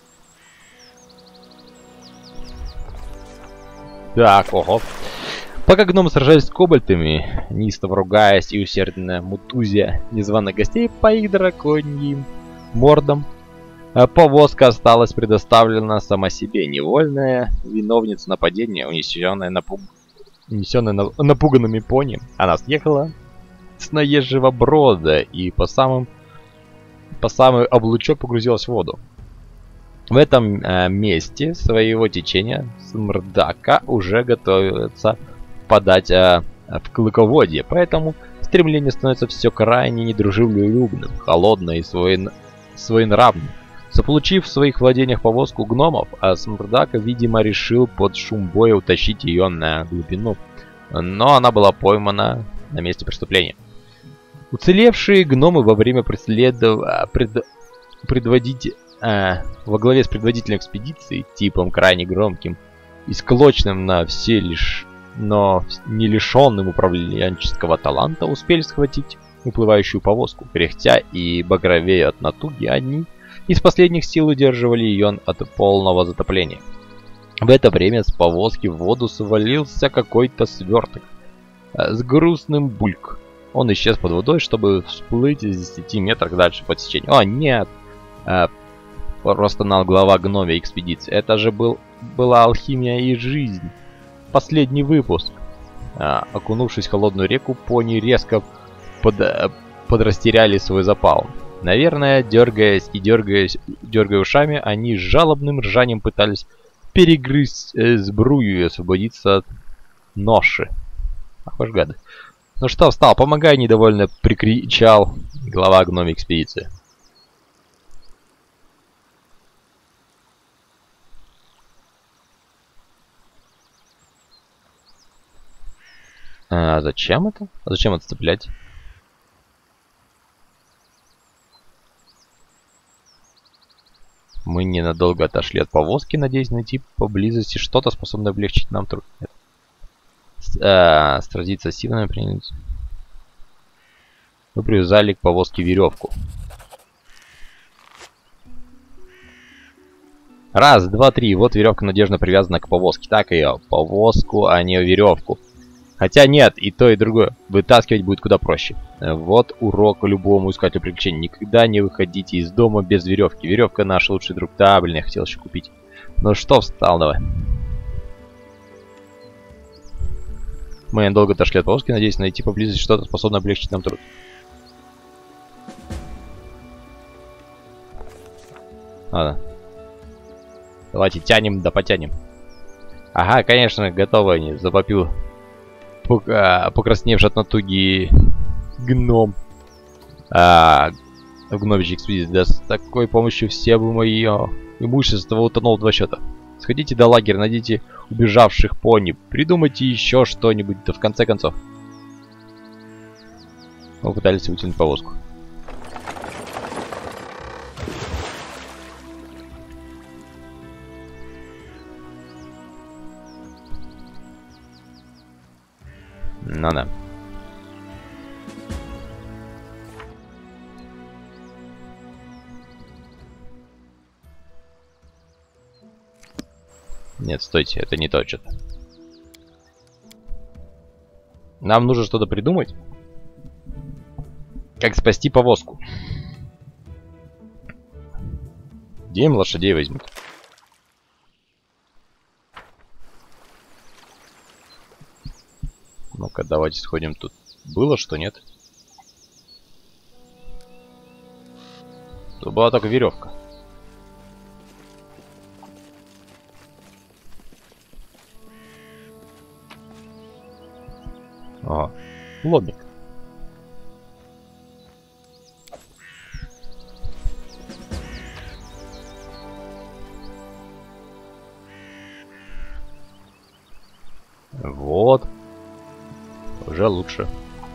Так, ого. Пока гномы сражались с кобальтами, неистово ругаясь и усердно мутузя незваных гостей по их драконьим мордам, повозка осталась предоставлена сама себе. Невольная виновница нападения, унесенная, напуг... унесенная на... напуганными пони. Она съехала с наезжего брода и по самым по самый облучок погрузилась в воду. В этом э, месте своего течения Смрдака уже готовится подать э, в клыководье, поэтому стремление становится все крайне недружелюбным, холодно и своен... своенравным. Заполучив в своих владениях повозку гномов, а Смрдака, видимо, решил под шум боя утащить ее на глубину, но она была поймана на месте преступления. Уцелевшие гномы во время преследования пред... предводить... а, во главе с предводителем экспедиции, типом крайне громким и склочным на все лишь, но не лишенным управленческого таланта, успели схватить уплывающую повозку. Кряхтя и багровея от натуги, они из последних сил удерживали ее от полного затопления. В это время с повозки в воду свалился какой-то сверток а, с грустным бульк. Он исчез под водой, чтобы всплыть из десяти метров дальше по течению. О, нет! А, простонал глава гномьей экспедиции. Это же был, была алхимия и жизнь. Последний выпуск. А, окунувшись в холодную реку, пони резко под, подрастеряли свой запал. Наверное, дергаясь и дергаясь, дергая ушами, они с жалобным ржанием пытались перегрызть э, сбрую и освободиться от ноши. Ах уж гады. Ну что, встал, помогай, недовольно прикричал глава гномьей экспедиции. А зачем это? А зачем отцеплять? Мы ненадолго отошли от повозки, надеясь найти поблизости что-то, способное облегчить нам труд. А, сразиться с силами принять. Мы привязали к повозке веревку. Раз, два, три. Вот веревка надежно привязана к повозке. Так ее, повозку, а не веревку. Хотя нет, и то, и другое. Вытаскивать будет куда проще. Вот урок любому искателю приключений. Никогда не выходите из дома без веревки. Веревка наш лучший друг. Да, блин, я хотел еще купить. Ну что, встал, давай. Мы долго отошли от повозки, надеюсь найти поблизости что-то, способное облегчить нам труд. Ладно. Давайте тянем, да потянем. Ага, конечно, готовы они. Завопил покрасневший от натуги гном. А, в гномичьей экспедиции. Да с такой помощью все бы мое имущество утонуло в два счета. Сходите до лагеря, найдите убежавших пони. Придумайте еще что-нибудь, да в конце концов. Мы пытались вытянуть повозку. Ну да. Нет, стойте, это не то что-то. Нам нужно что-то придумать. Как спасти повозку. Где им лошадей возьмут? Ну-ка, давайте сходим тут. Было что, нет? Тут была только веревка. Ага, лобик. Вот. Уже лучше.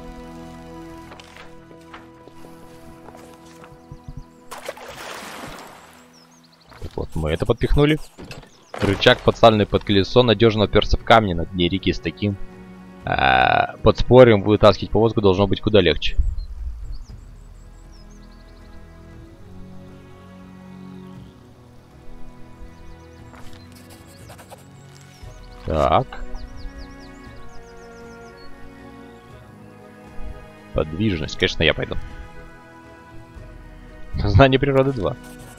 Так вот, мы это подпихнули. Рычаг, подставленный под колесо, надежно оперся в камни на дне реки. С таким а, подспорьем вытаскивать повозку должно быть куда легче. Так. Подвижность. Конечно, я пойду. Знание природы два.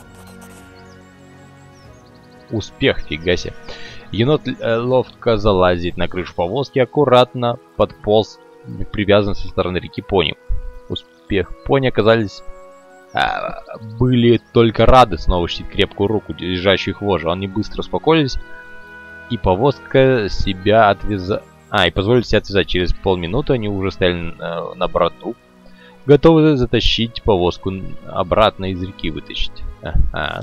Успех, фига себе. Енот э, ловко залазит на крышу повозки, аккуратно подполз, привязан со стороны реки пони. Успех. Пони оказались... Э, были только рады снова ощутить крепкую руку, держащую их вожжи. Они быстро успокоились, и повозка себя отвязала... А, и позволили себе отвязать. Через полминуты они уже стояли э, на борту, готовы затащить повозку обратно из реки, вытащить. Ага.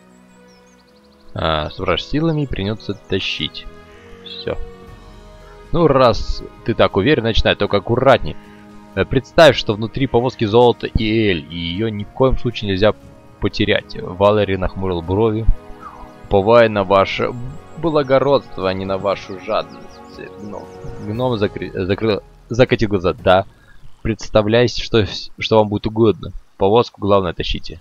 А, собрать силами и придется тащить. Все. Ну, раз ты так уверен, начинай, только аккуратней. Представь, что внутри повозки золото и эль, и ее ни в коем случае нельзя потерять. Валери нахмурил брови, уповая на ваше благородство, а не на вашу жадность. Гном, Гном закры... закрыл... закатил глаза. Да, представляйте, что, что вам будет угодно. Повозку главное тащите.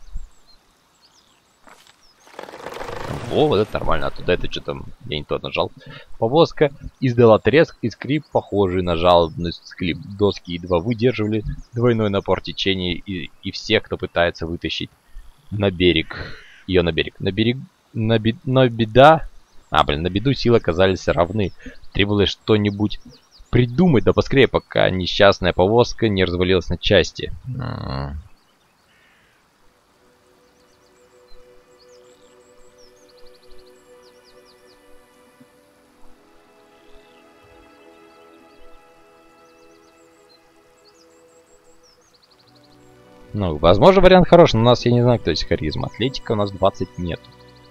О, вот это нормально, а туда это что там, я не тот нажал. Повозка издала треск и скрип, похожий на жалобный скрип. Доски едва выдерживали двойной напор течения и, и всех, кто пытается вытащить на берег, ее на берег. На берег, на, бед, на беда, а, блин, на беду силы оказались равны. Требовалось что-нибудь придумать, да поскорее, пока несчастная повозка не развалилась на части. Ну, возможно, вариант хороший, но у нас, я не знаю, кто есть харизма. Атлетика у нас двадцать нет.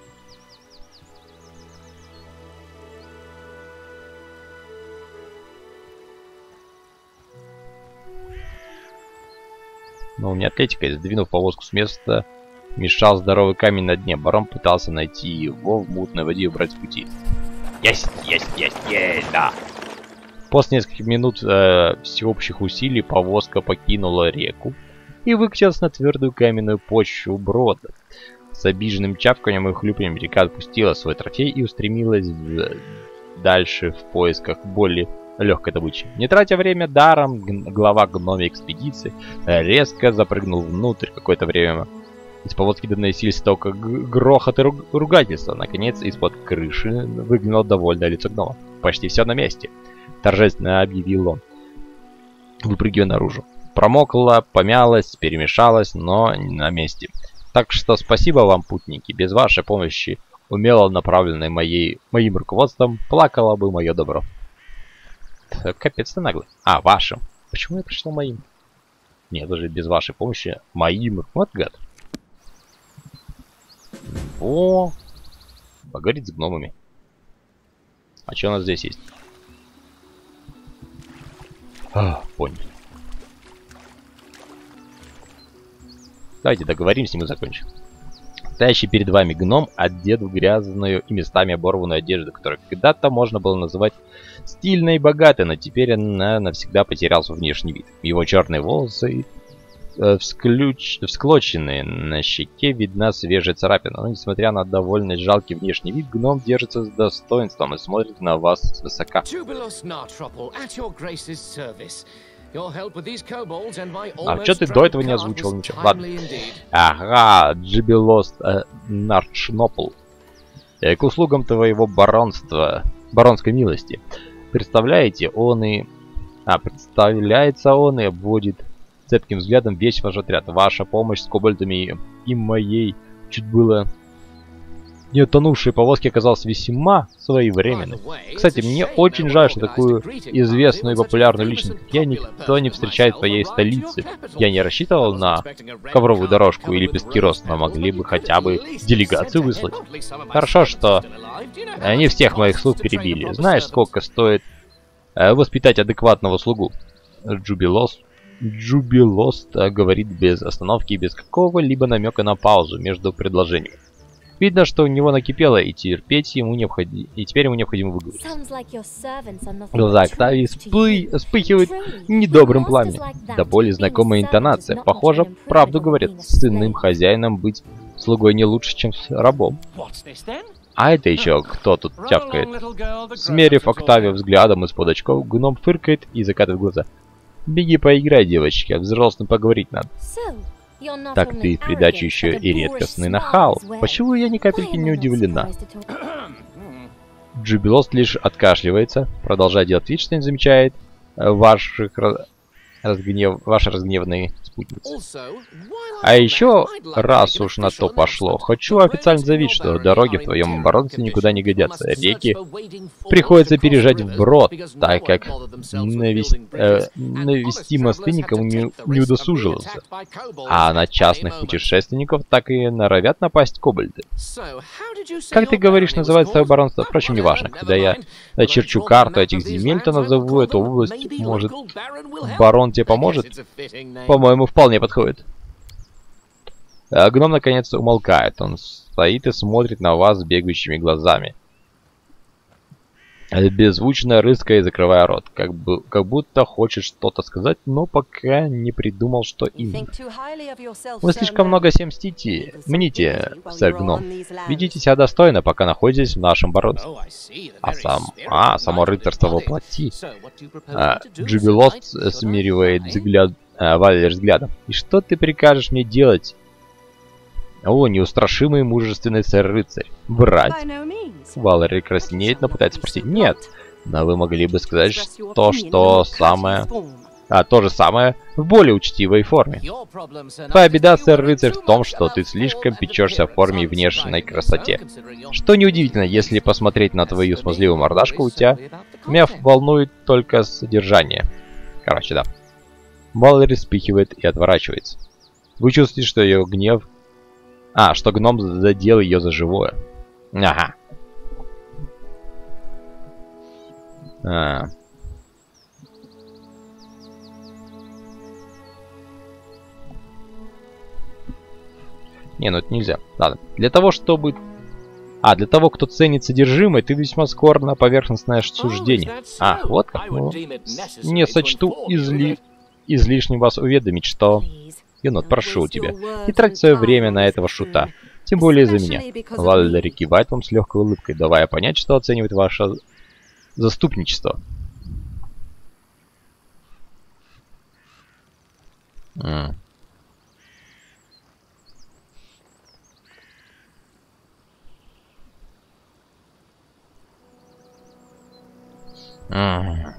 Но у меня атлетика есть. Сдвинув повозку с места, мешал здоровый камень на дне. Барон пытался найти его в мутной воде и убрать с пути. Есть, есть, есть, есть, да. После нескольких минут э, всеобщих усилий повозка покинула реку и выкатилась на твердую каменную почву брода. С обиженным чавканием и хлюпанием река отпустила свой трофей и устремилась в... дальше в поисках более легкой добычи. Не тратя время даром, глава гномьей экспедиции резко запрыгнул внутрь. Какое-то время из повозки доносились только грохот и ругательства. Наконец, из-под крыши выглянуло довольное лицо гнома. «Почти все на месте», — торжественно объявил он, выпрыгивая наружу. Промокла, помялась, перемешалась, но не на месте. Так что спасибо вам, путники. Без вашей помощи, умело направленной моей, моим руководством, плакало бы мое добро. Капец ты наглый. А, вашим. Почему я пришел моим? Нет, даже без вашей помощи, моим. Вот гад. О, поговорить с гномами. А что у нас здесь есть? А, понял. Давайте договоримся, и мы закончим. Стоящий перед вами гном одет в грязную и местами оборванную одежду, которую когда-то можно было называть стильной и богатой, но теперь она навсегда потерял свой внешний вид. Его черные волосы э, всключ... всклоченные, на щеке видна свежая царапина, но несмотря на довольно жалкий внешний вид, гном держится с достоинством и смотрит на вас свысока. А что ты до этого не озвучивал ничего? Ладно. Ага, Джибелост э, Нарчнопл. Э, к услугам твоего баронства, баронской милости. Представляете, он и... А, представляется он и обводит цепким взглядом весь ваш отряд. Ваша помощь с кобальтами и моей чуть было не утонувшей повозки оказалась весьма своевременной. Кстати, мне очень жаль, что такую известную и популярную личность, как я, никто не встречает в твоей столице. Я не рассчитывал на ковровую дорожку и лепестки роз, но могли бы хотя бы делегацию выслать. Хорошо, что они всех моих слуг перебили. Знаешь, сколько стоит э, воспитать адекватного слугу? Джубилост, Джубилост э, говорит без остановки и без какого-либо намека на паузу между предложениями. Видно, что у него накипело, и терпеть ему необходимо, и теперь ему необходимо выговорить. Глаза Октавии вспы... вспыхивают недобрым пламенем. Да более знакомая интонация. Похоже, правду говорит. С сынным хозяином быть слугой не лучше, чем с рабом. А это еще кто тут тявкает? Смерив Октавию взглядом из-под очков, гном фыркает и закатывает глаза. Беги поиграй, девочка, взрослым поговорить надо. Так ты в придачу еще и редкостный нахал. Почему я ни капельки не удивлена? Джубилост лишь откашливается, продолжая делать вид, что не замечает ваших разгнев... ваши разгневанные спутницы. А еще, раз уж на то пошло, хочу официально заявить, что дороги в твоем оборонстве никуда не годятся. Реки приходится переезжать вброд, так как навести, э, навести мосты никому не, не удосуживался. А на частных путешественников так и норовят напасть кобальды. Как ты говоришь, называется твое оборонство? Впрочем, неважно. Когда я очерчу карту этих земель, то назову эту область. Может, барон тебе поможет? По-моему, вполне подходит. А гном наконец умолкает. Он стоит и смотрит на вас бегающими глазами, беззвучно рыская и закрывая рот, как, бы, как будто хочет что-то сказать, но пока не придумал, что именно. Вы слишком много себе мстите. Мните, сэр гном. Ведите себя достойно, пока находитесь в нашем баронстве. А сам... А, само рыцарство воплоти. А, Джубилост смиривает взгляд... А, Валер взглядом. И что ты прикажешь мне делать? О, неустрашимый мужественный сэр-рыцарь. Брать. Валери краснеет, но пытается спросить. Нет. Но вы могли бы сказать, что что самое... А, то же самое в более учтивой форме. Твоя беда, сэр-рыцарь, в том, что ты слишком печешься о форме и внешней красоте. Что неудивительно, если посмотреть на твою смазливую мордашку, у тебя меня волнует только содержание. Короче, да. Валери вспихивает и отворачивается. Вы чувствуете, что ее гнев... А, что гном задел ее за живое. Ага. А. Не, ну это нельзя. Ладно. Для того, чтобы... А, для того, кто ценит содержимое, ты весьма скор на поверхностное суждение. А, вот как. Ну, не сочту изли... излишним вас уведомить, что... Енот, прошу тебя, не трать свое время на этого шута. Тем более за меня. Валери кивает вам с легкой улыбкой, давая понять, что оценивает ваше заступничество. Mm. Mm.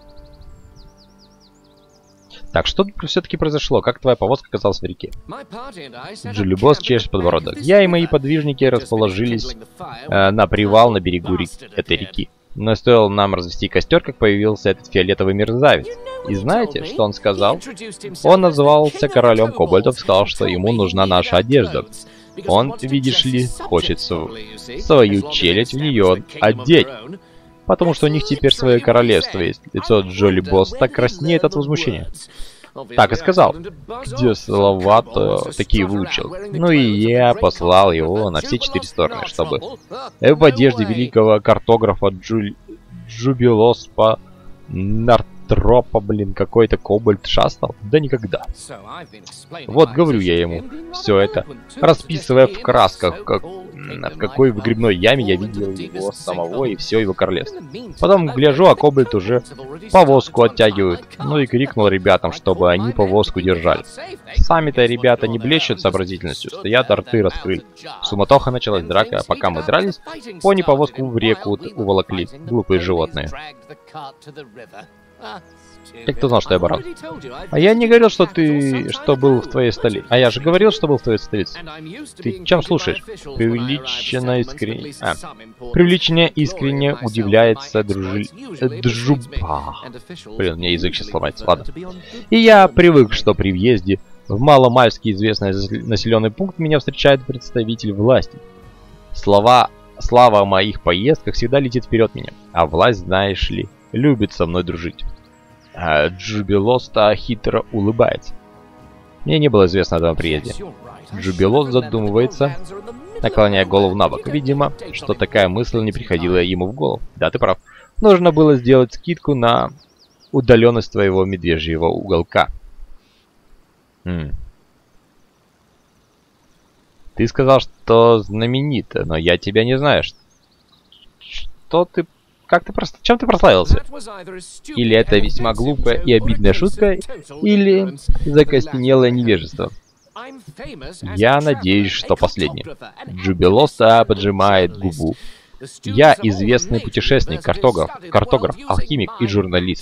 Так, что все-таки произошло? Как твоя повозка оказалась в реке? Джулибос чешет подбородок. Я и мои подвижники расположились э, на привал на берегу рек этой реки. Но стоило нам развести костер, как появился этот фиолетовый мерзавец. И знаете, что он сказал? Он назывался королем кобальдов, сказал, что ему нужна наша одежда. Он, видишь ли, хочет свою челядь в нее одеть. Потому что у них теперь свое королевство есть. Лицо Джолибос так краснеет от возмущения. Так и сказал. Где слова-то такие выучил. Ну и я послал его на все четыре стороны, чтобы в одежде великого картографа Джу... Джубилоспа Нартропа, блин, какой-то кобальт шастал? Да никогда. Вот говорю я ему все это, расписывая в красках, как... в какой выгребной яме я видел его самого и все его королевство. Потом гляжу, а кобальт уже повозку оттягивают. Ну и крикнул ребятам, чтобы они повозку держали. Сами-то ребята не блещут сообразительностью, стоят, рты раскрыли. Суматоха началась, драка, а пока мы дрались, пони повозку в реку уволокли. Глупые животные. Как ты знал, что я барон? А я не говорил, что ты... что был в твоей столице. А я же говорил, что был в твоей столице. Ты чем слушаешь? Преувеличенно искренне... А. Преувеличенно искренне удивляется дружи... Джуба. Блин, у меня язык сейчас сломается, ладно. И я привык, что при въезде в маломальский известный населенный пункт меня встречает представитель власти. Слова... Слава о моих поездках всегда летит вперед меня. А власть, знаешь ли, любит со мной дружить. А Джубилоста хитро улыбается. Мне не было известно о этом приезде. Джубилос задумывается, наклоняя голову на бок. Видимо, что такая мысль не приходила ему в голову. Да, ты прав. Нужно было сделать скидку на удаленность твоего медвежьего уголка. М. Ты сказал, что знаменито, но я тебя не знаю. Что ты... Как ты просто... Чем ты прославился? Или это весьма глупая и обидная шутка, или закостенелое невежество? Я надеюсь, что последнее. Джубилоста поджимает губу. Я известный путешественник, картограф, картограф, алхимик и журналист.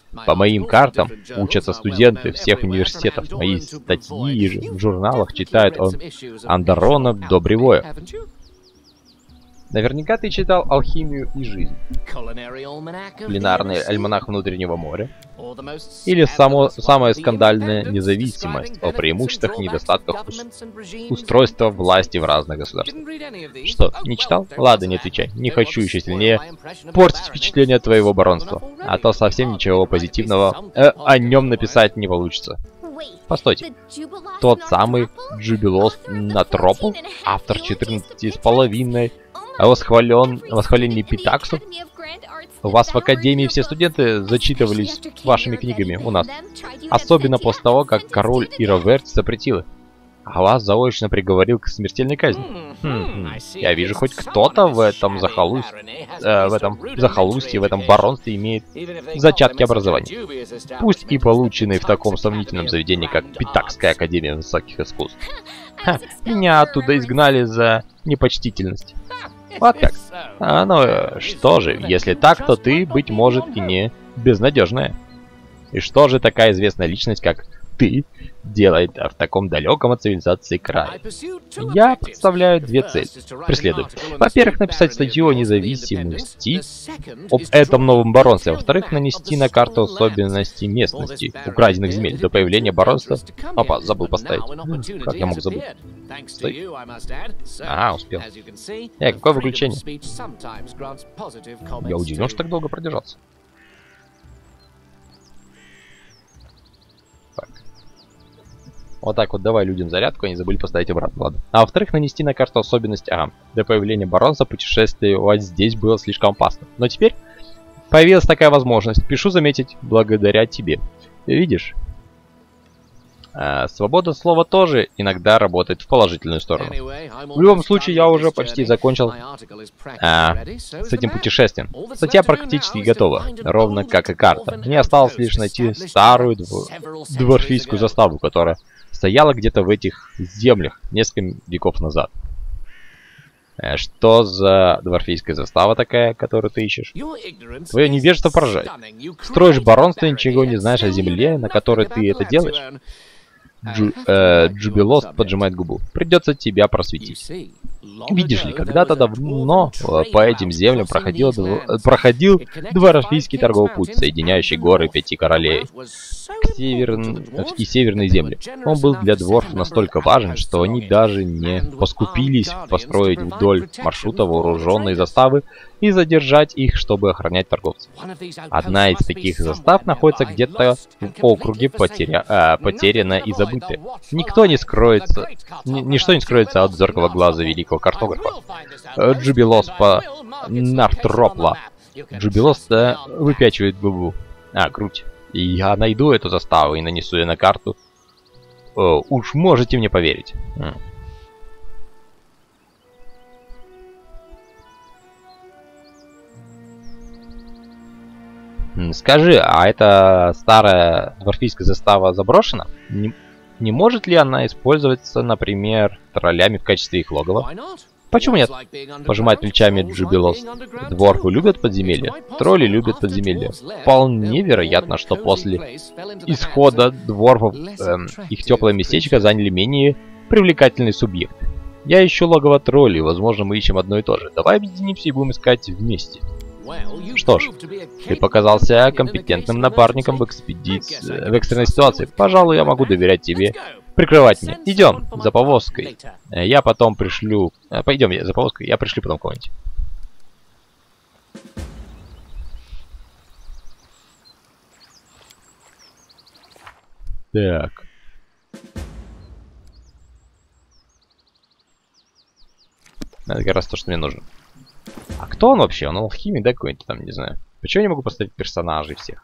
По моим картам учатся студенты всех университетов. Мои статьи в журналах читают о Андорона до Бревоя. Наверняка ты читал «Алхимию и жизнь», «Кулинарный альманах внутреннего моря» или само, самая скандальная «Независимость» о преимуществах и недостатках ус устройства власти в разных государствах. Что, не читал? Ладно, не отвечай. Не хочу еще сильнее портить впечатление твоего баронства. А то совсем ничего позитивного э, о нем написать не получится. Постойте, тот самый Джубилос Натропл, автор четырнадцати с половиной, восхвален, восхвалений Питаксу. У вас в Академии все студенты зачитывались вашими книгами у нас. Особенно после того, как король Ироверт запретил их. А вас заочно приговорил к смертельной казни. Хм, я вижу, хоть кто-то в этом захолустье, э, в этом захолустье, в этом баронстве имеет зачатки образования. Пусть и полученные в таком сомнительном заведении, как Питакская Академия Высоких Искусств. Ха, меня оттуда изгнали за непочтительность. Вот как. А, ну, что же, если так, то ты, быть может, и не безнадежная. И что же такая известная личность, как ты, делает в таком далеком от цивилизации крае? Я представляю две цели. Преследую. Во-первых, написать статью о независимости, об этом новом баронстве. Во-вторых, нанести на карту особенности местности, украденных земель до появления баронства. Опа, забыл поставить. Хм, как я мог забыть? Стой. А, успел. Эй, какое выключение? Я удивлен, что так долго продержался. Вот так вот давай людям зарядку, они забыли поставить обратно, ладно. А во-вторых, нанести на карту особенность. Ага, до появления баронства путешествие у вас здесь было слишком опасно. Но теперь появилась такая возможность. Пишу заметить, благодаря тебе. Ты видишь? А, свобода слова тоже иногда работает в положительную сторону. В любом случае, я уже почти закончил а, с этим путешествием. Статья практически готова, ровно как и карта. Мне осталось лишь найти старую дв... дворфийскую заставу, которая стояла где-то в этих землях несколько веков назад. А что за дворфийская застава такая, которую ты ищешь? Твое невежество поражает. Строишь баронство и ничего не знаешь о земле, на которой ты это делаешь? Джу, э, Джубилос поджимает губу. Придется тебя просветить. Видишь ли, когда-то давно по этим землям проходил, дв... проходил дворфийский торговый путь, соединяющий горы Пяти Королей к север... и северные земли. Он был для дворфов настолько важен, что они даже не поскупились построить вдоль маршрута вооруженные заставы и задержать их, чтобы охранять торговцев. Одна из таких застав находится где-то в округе потеря... а, потеряна и забыта. Никто не скроется, ни... ничто не скроется от зоркого глаза великого картографа. Джубилос по Нартропла. Джубилос да, выпячивает губу. А, грудь. И я найду эту заставу и нанесу ее на карту. О, уж можете мне поверить. Скажи, а эта старая дворфийская застава заброшена? Не, не может ли она использоваться, например, троллями в качестве их логова? Почему нет? Пожимает плечами Джубилос. Дворфы любят подземелья, тролли любят подземелья. Вполне вероятно, что после исхода дворфов эм, их теплое местечко заняли менее привлекательный субъект. Я ищу логово троллей, возможно, мы ищем одно и то же. Давай объединимся и будем искать вместе. Что ж, ты показался компетентным напарником в экспедиции, в экстренной ситуации. Пожалуй, я могу доверять тебе. Прикрывать меня. Идем за повозкой. Я потом пришлю... Пойдем за повозкой, я пришлю потом кого-нибудь. Так. Это как раз то, что мне нужно. А кто он вообще? Он алхимик, да, какой-то там, не знаю. Почему я не могу поставить персонажей всех?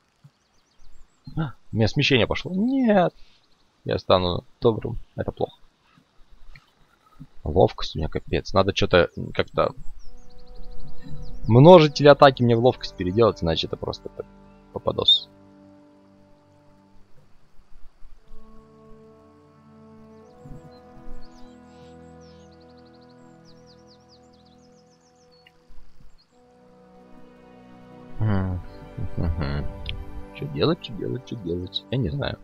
А, у меня смещение пошло. Нет. Я стану добрым. Это плохо. Ловкость у меня капец. Надо что-то как-то... Множитель атаки мне в ловкость переделать, иначе это просто попадос. Что делать, что делать, что делать? Я не знаю.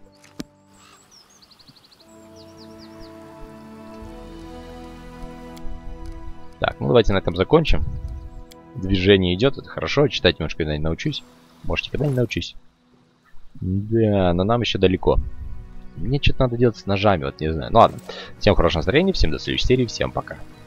Так, ну давайте на этом закончим. Движение идет, это хорошо. Читать немножко когда-нибудь научусь. Может, никогда не научусь. Да, но нам еще далеко. Мне что-то надо делать с ножами, вот не знаю. Ну ладно. Всем хорошего настроения, всем до следующей серии, всем пока.